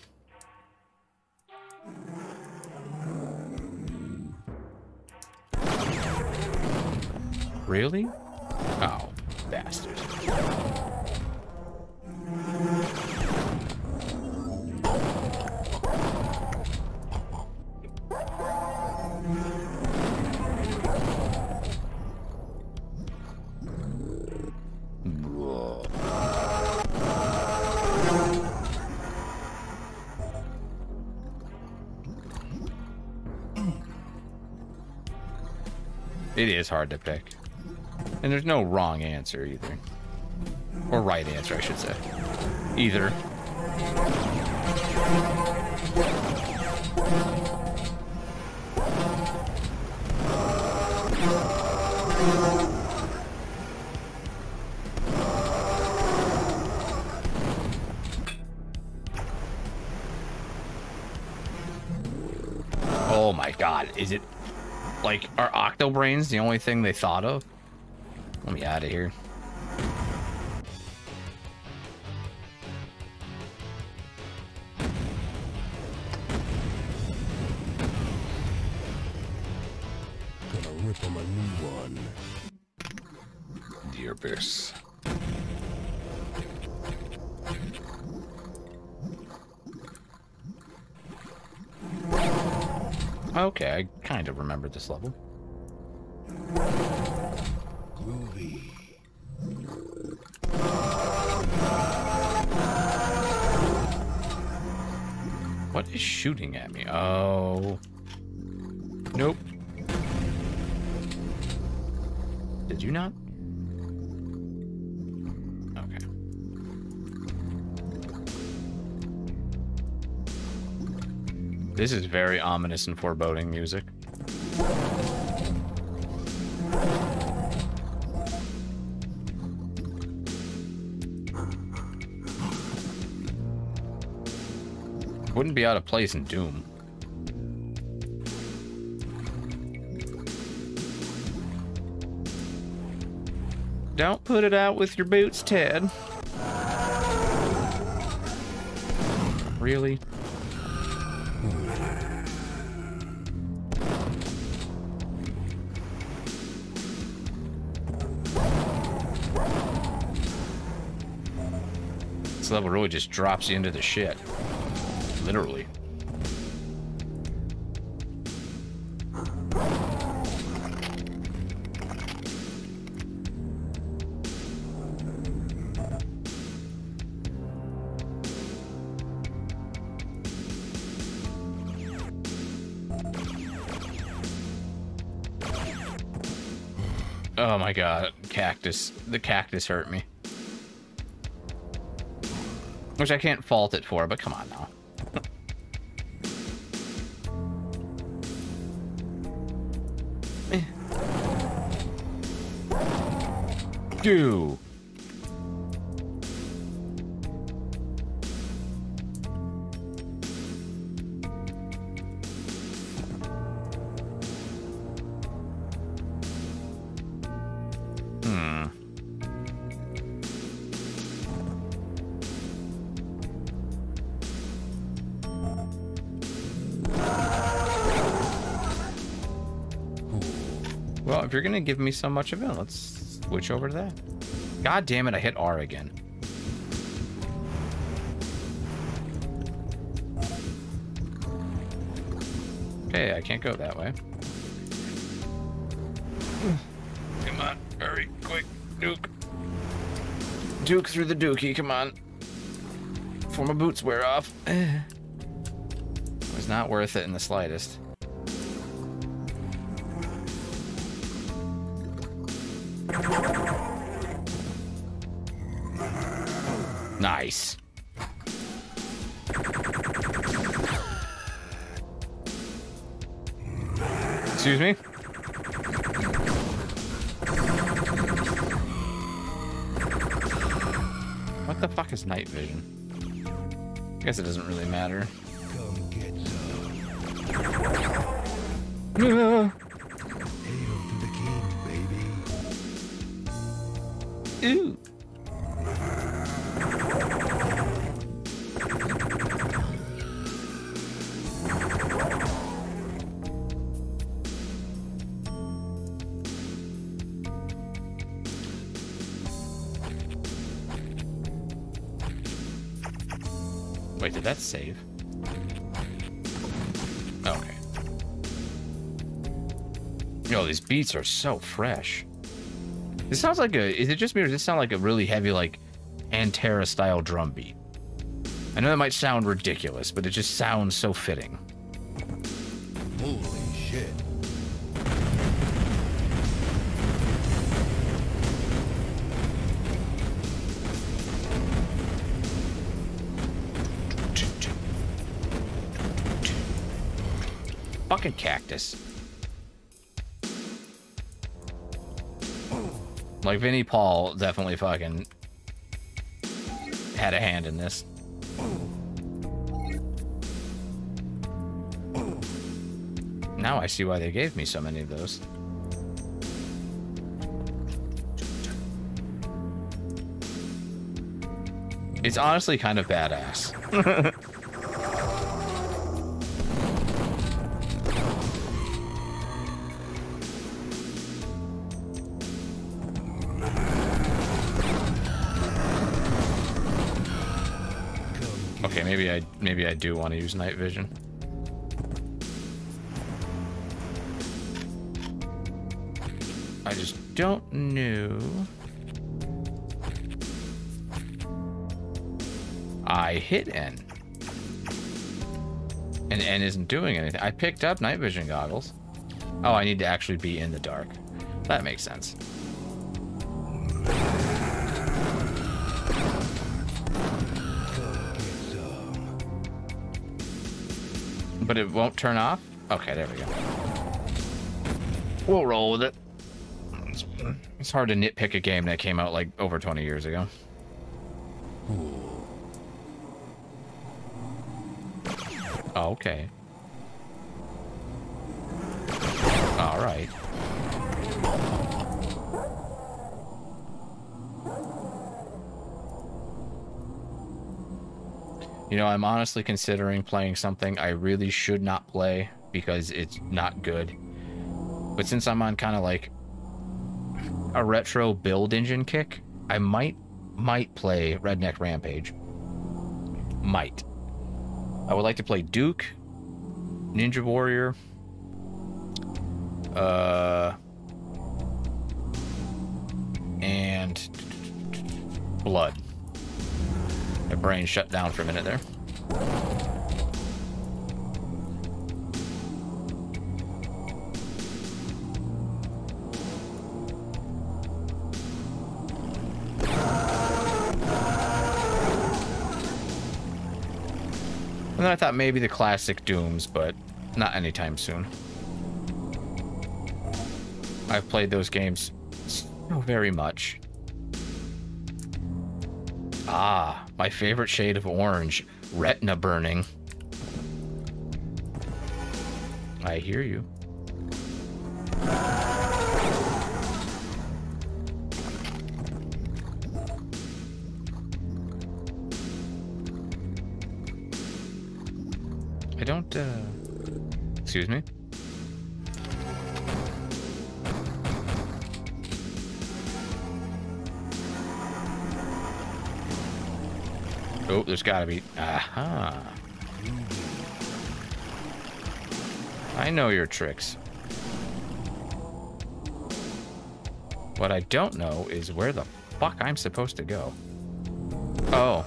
Really? Oh, bastard. It is hard to pick. And there's no wrong answer either. Or right answer, I should say. Either. Oh my god, is it... Like, are Octobrains the only thing they thought of? Let me out of here. Gonna rip them a new one. The abyss. Okay, I kind of remember this level. Groovy. What is shooting at me? Oh. Nope. Did you not? Okay. This is very ominous and foreboding music. wouldn't be out of place in Doom. Don't put it out with your boots, Ted. Really? This level really just drops you into the shit. Literally. Oh my god, cactus. The cactus hurt me. Which I can't fault it for, but come on now. Eh. Dude. Well, if you're gonna give me so much of it, let's switch over to that. God damn it, I hit R again. Okay, I can't go that way. Come on, hurry, quick, Duke. Duke through the dookie, come on. Before my boots wear off. It was not worth it in the slightest. Nice. Excuse me? What the fuck is night vision? I guess it doesn't really matter. Come get some. Uh. Hail to the king, baby. Ooh. Wait, did that save? Okay. Yo, these beats are so fresh. This sounds like a... Is it just me or does this sound like a really heavy, like, Pantera-style drum beat? I know that might sound ridiculous, but it just sounds so fitting. Holy shit. Fucking cactus. Like, Vinnie Paul definitely fucking had a hand in this. Now I see why they gave me so many of those. It's honestly kind of badass. Okay, maybe I maybe I do want to use night vision. I just don't know. I hit N. And N isn't doing anything. I picked up night vision goggles. Oh, I need to actually be in the dark. That makes sense. But it won't turn off? Okay, there we go. We'll roll with it. It's, it's hard to nitpick a game that came out like over twenty years ago. Oh, okay. All right. You know, I'm honestly considering playing something I really should not play because it's not good. But since I'm on kind of like a retro build engine kick, I might might play Redneck Rampage. Might. I would like to play Duke, Ninja Warrior, uh, and Blood. My brain shut down for a minute there. And then I thought maybe the classic Dooms, but not anytime soon. I've played those games so very much. Ah, my favorite shade of orange, retina burning. I hear you. I don't, uh... Excuse me? Oh, there's gotta be... Aha. I know your tricks. What I don't know is where the fuck I'm supposed to go. Oh.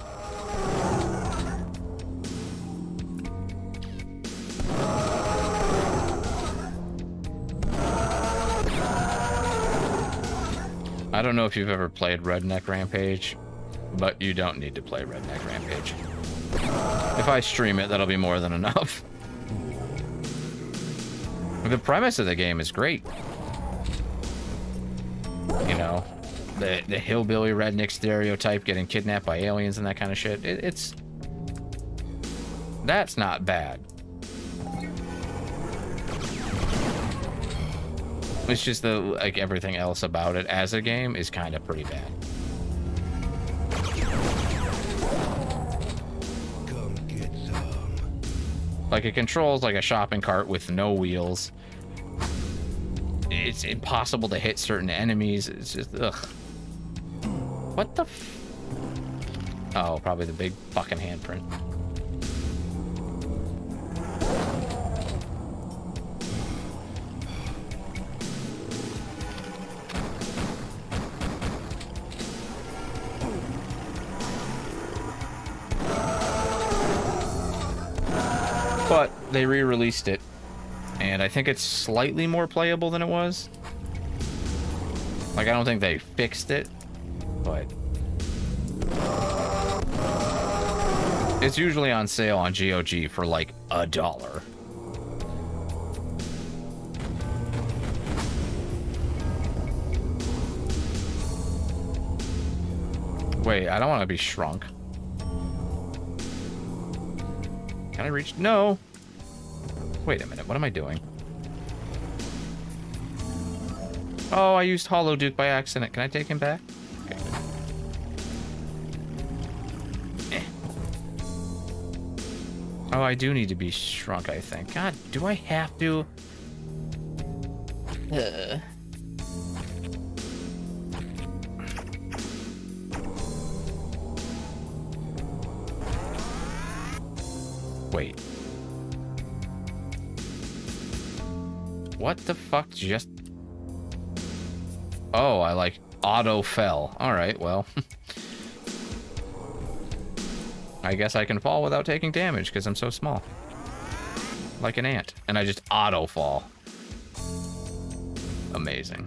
I don't know if you've ever played Redneck Rampage, but you don't need to play Redneck Rampage. If I stream it, that'll be more than enough. The premise of the game is great. You know, the, the hillbilly redneck stereotype, getting kidnapped by aliens and that kind of shit. It, it's... That's not bad. It's just the, like, everything else about it as a game is kind of pretty bad. Come get some. Like, it controls like a shopping cart with no wheels. It's impossible to hit certain enemies. It's just, ugh. What the f... Oh, probably the big fucking handprint. But they re-released it, and I think it's slightly more playable than it was. Like, I don't think they fixed it, but it's usually on sale on G O G for like a dollar. Wait, I don't want to be shrunk. Can I reach? No. Wait a minute. What am I doing? Oh, I used Hollow Duke by accident. Can I take him back? Okay. Eh. Oh, I do need to be shrunk, I think. God, do I have to? Uh. Wait. What the fuck just... Oh, I like auto fell. Alright, well. I guess I can fall without taking damage because I'm so small. Like an ant. And I just auto fall. Amazing.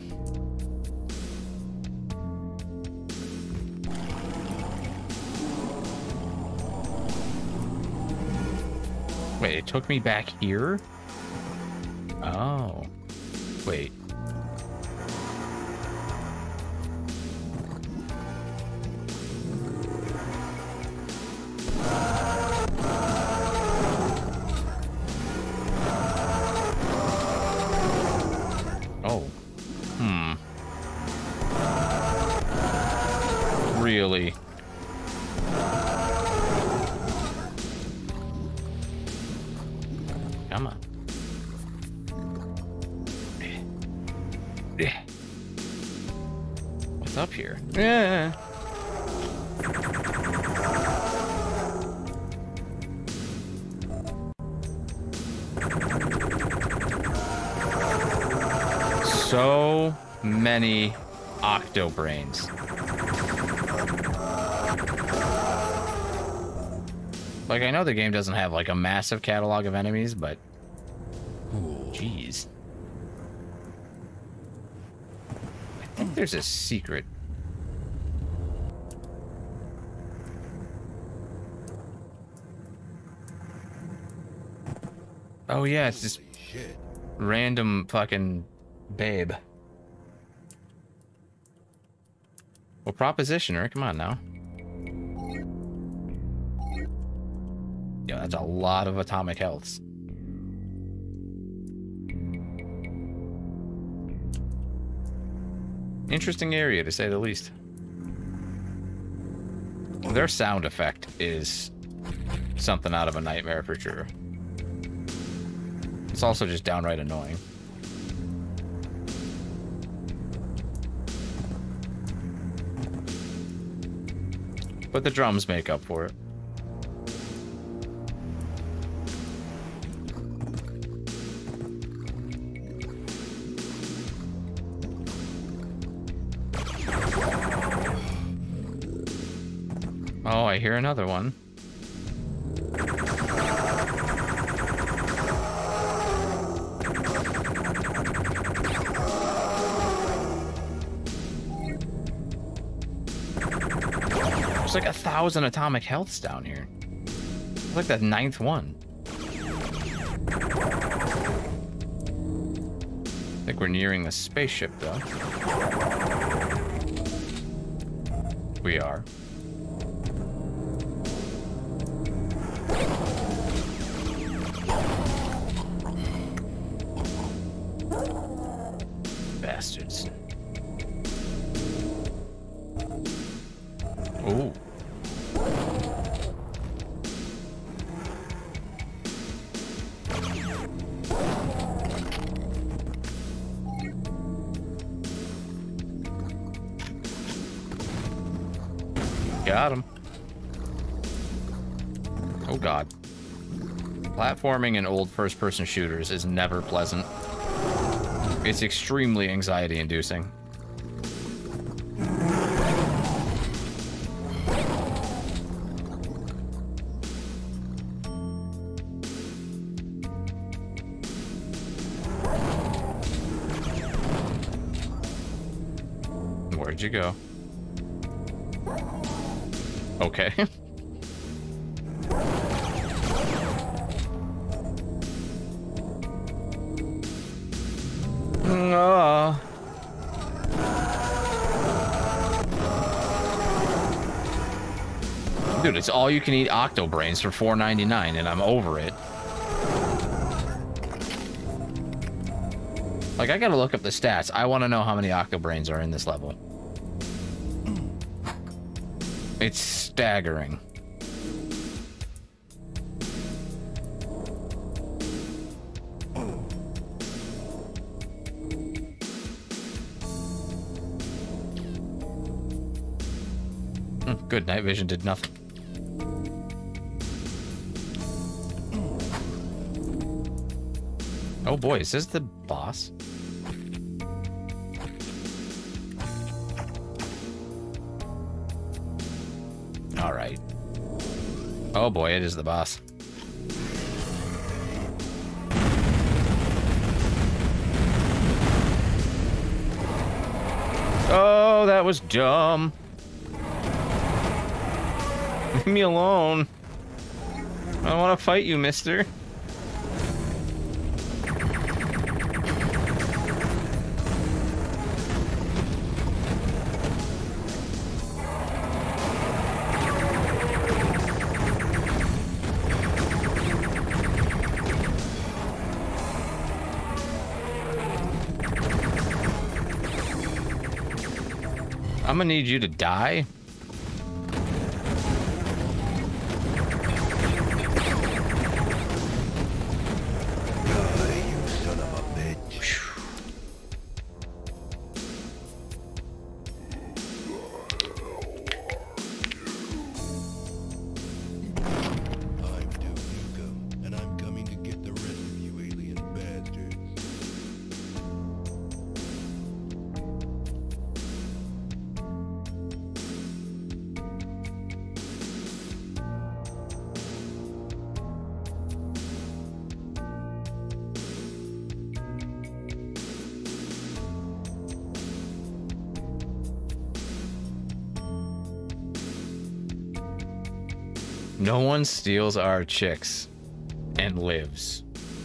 Wait, it took me back here? Oh. Wait. really... Come on. What's up here? Yeah. So many octo brains. Like, I know the game doesn't have like a massive catalog of enemies, but jeez. I think there's a secret. Oh yeah, it's just Shit. random fucking babe. Well, propositioner, come on now. Yeah, that's a lot of atomic healths. Interesting area, to say the least. Their sound effect is something out of a nightmare for sure. It's also just downright annoying. But the drums make up for it. Oh, I hear another one. There's like a thousand atomic healths down here. It's like that ninth one. I think we're nearing the spaceship, though. We are. Bastards. Ooh. Got him. Oh god. Platforming in old first-person shooters is never pleasant. It's extremely anxiety-inducing. Where'd you go? Okay. Ah. Dude, it's all you can eat octo brains for four ninety-nine, and I'm over it. Like, I gotta look up the stats. I want to know how many octo brains are in this level. It's staggering. Mm, good, night vision did nothing. Oh boy, is this the boss? Alright. Oh boy, it is the boss. Oh, that was dumb. Leave me alone. I don't want to fight you, mister. I'm gonna need you to die No one steals our chicks and lives.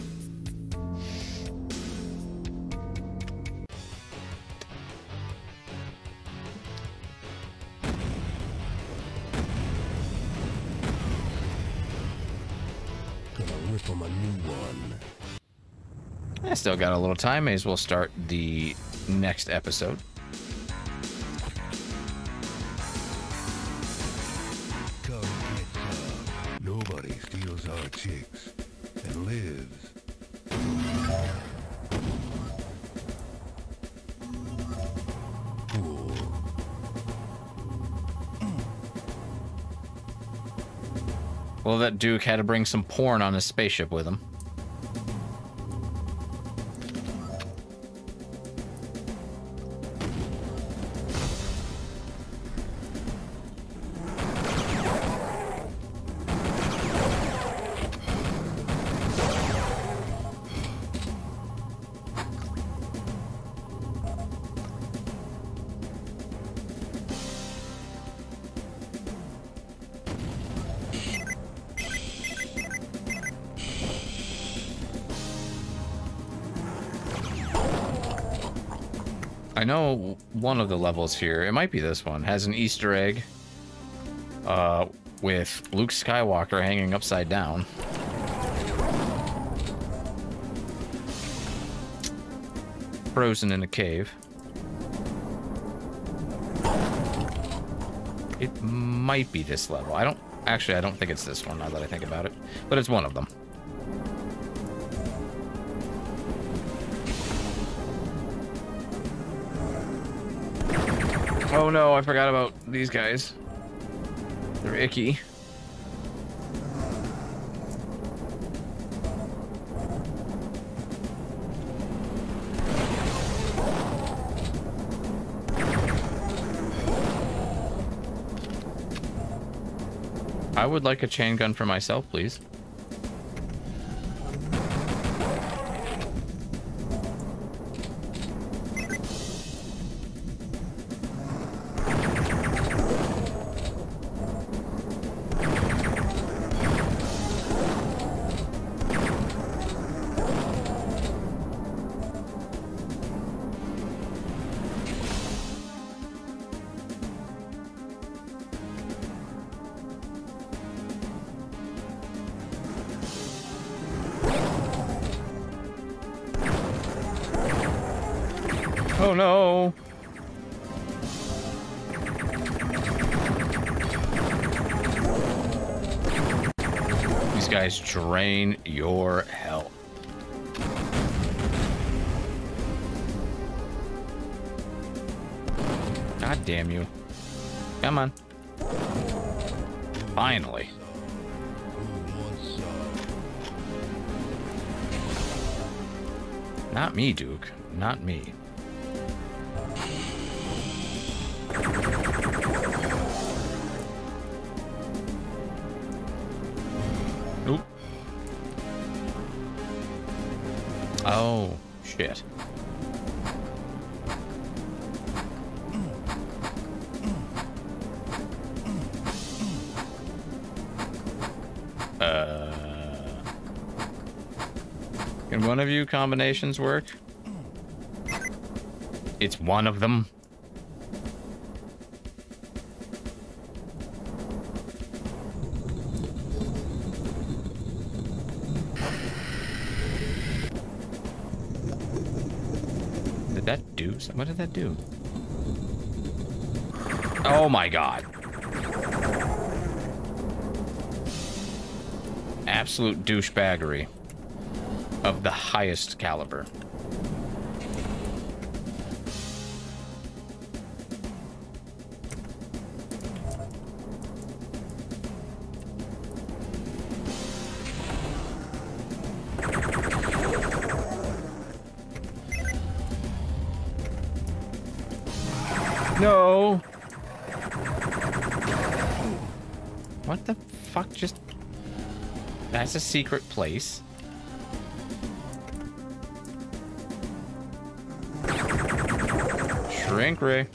Gonna rip on my new one. I still got a little time. May as well start the next episode. Come get some. Nobody steals our chicks and lives. Cool. Well, that Duke had to bring some porn on his spaceship with him. I know one of the levels here, it might be this one, has an Easter egg uh, with Luke Skywalker hanging upside down. Frozen in a cave. It might be this level. I don't... Actually, I don't think it's this one, now that I think about it. But it's one of them. Oh no, I forgot about these guys. They're icky. I would like a chain gun for myself, please. Oh no! These guys drain your health. God damn you. Come on. Finally. Not me, Duke. Not me. Oop. Oh, shit. Uh, can one of you combinations work? It's one of them. Did that do something? What did that do? Oh my god. Absolute douchebaggery of the highest caliber. No. What the fuck just... That's a secret place. Shrink ray.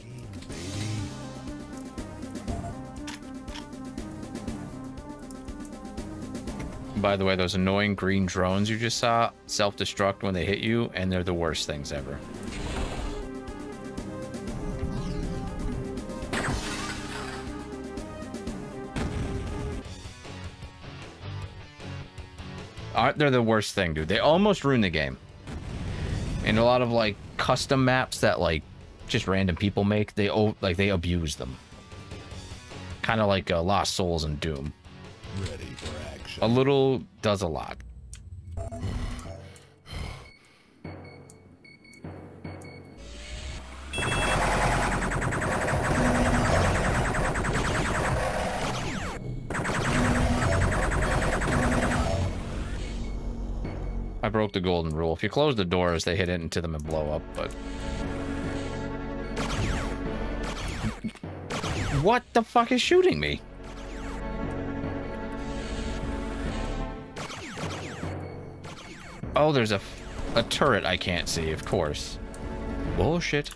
By the way, those annoying green drones you just saw self-destruct when they hit you, and they're the worst things ever. Aren't they the worst thing, dude? They almost ruin the game. And a lot of, like, custom maps that, like, just random people make, they, like, they abuse them. Kind of like uh, Lost Souls and Doom. Ready for action. A little does a lot. I broke the golden rule. If you close the doors, they hit into them and blow up, but... What the fuck is shooting me? Oh, there's a, a turret I can't see, of course. Bullshit.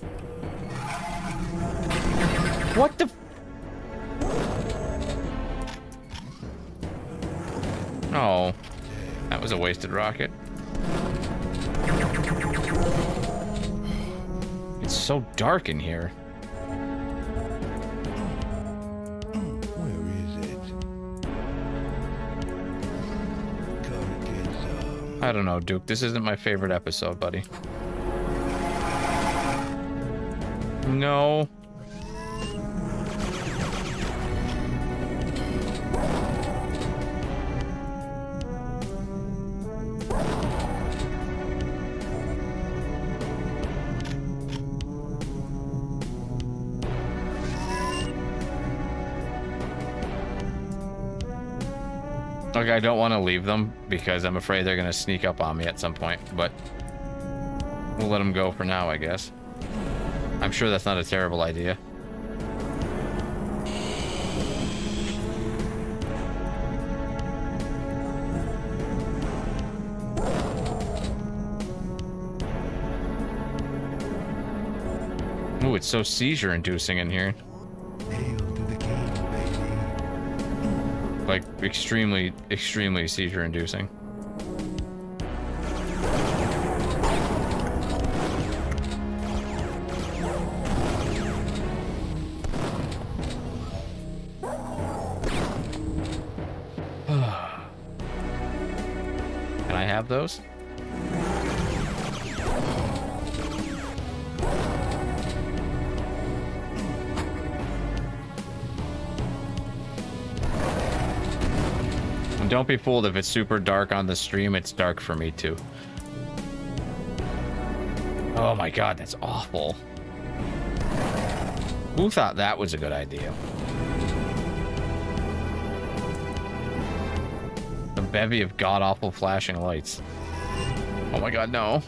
What the... Oh. That was a wasted rocket. It's so dark in here. Where is it? Come get some. I don't know, Duke. This isn't my favorite episode, buddy. No. Like, I don't want to leave them because I'm afraid they're going to sneak up on me at some point, but we'll let them go for now, I guess. I'm sure that's not a terrible idea. Ooh, it's so seizure-inducing in here. Like, extremely, extremely seizure-inducing. Can I have those? Don't be fooled, if it's super dark on the stream, it's dark for me too. Oh my god, that's awful. Who thought that was a good idea? A bevy of god-awful flashing lights. Oh my god, no.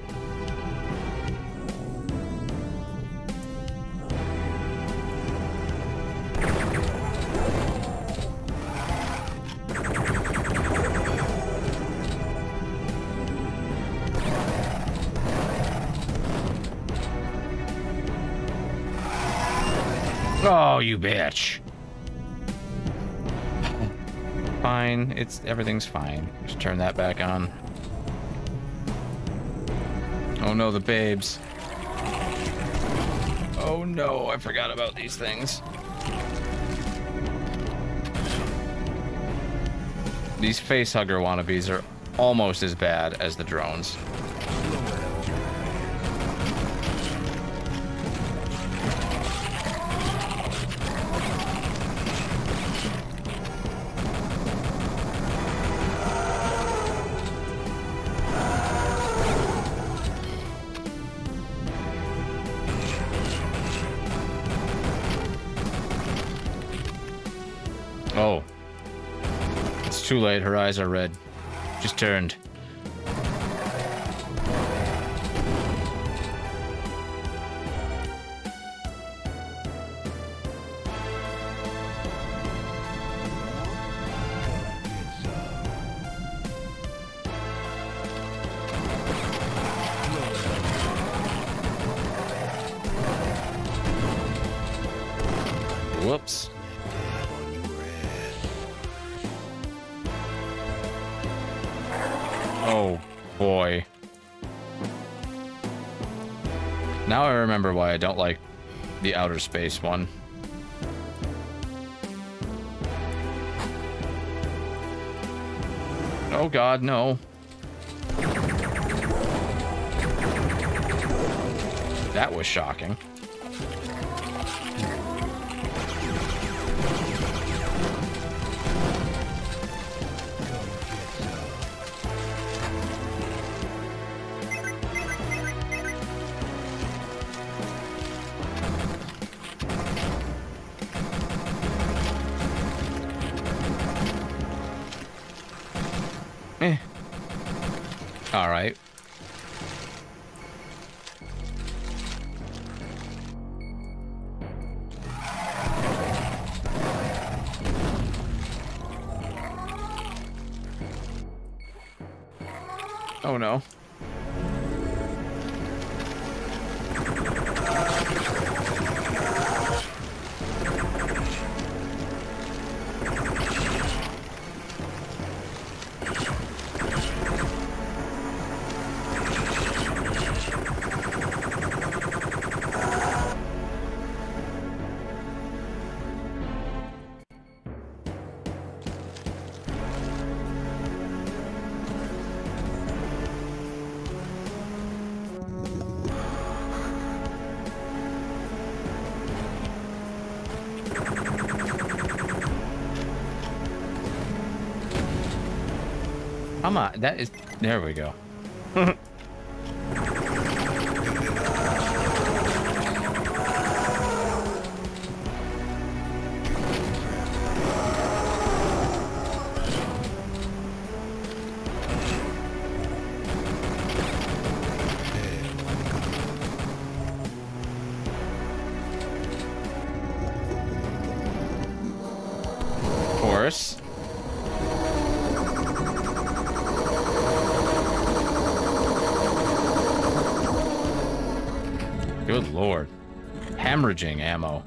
Oh, you bitch. Fine. It's everything's fine. Just turn that back on. Oh no, the babes. Oh no, I forgot about these things. These facehugger wannabes are almost as bad as the drones. Oh. It's too late. Her eyes are red. Just turned. Whoops. Boy. Now I remember why I don't like the outer space one. Oh god, no. That was shocking. Eh. All right. Oh no. Come on, that is... There we go. Of course. Good lord. Hemorrhaging ammo.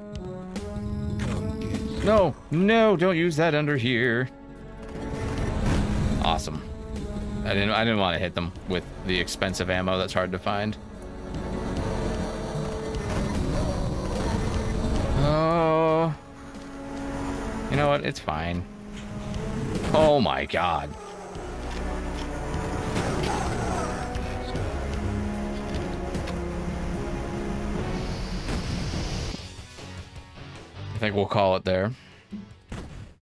No, no, don't use that under here. Awesome. I didn't I didn't want to hit them with the expensive ammo that's hard to find. Oh. You know what? It's fine. Oh my god. I think we'll call it there.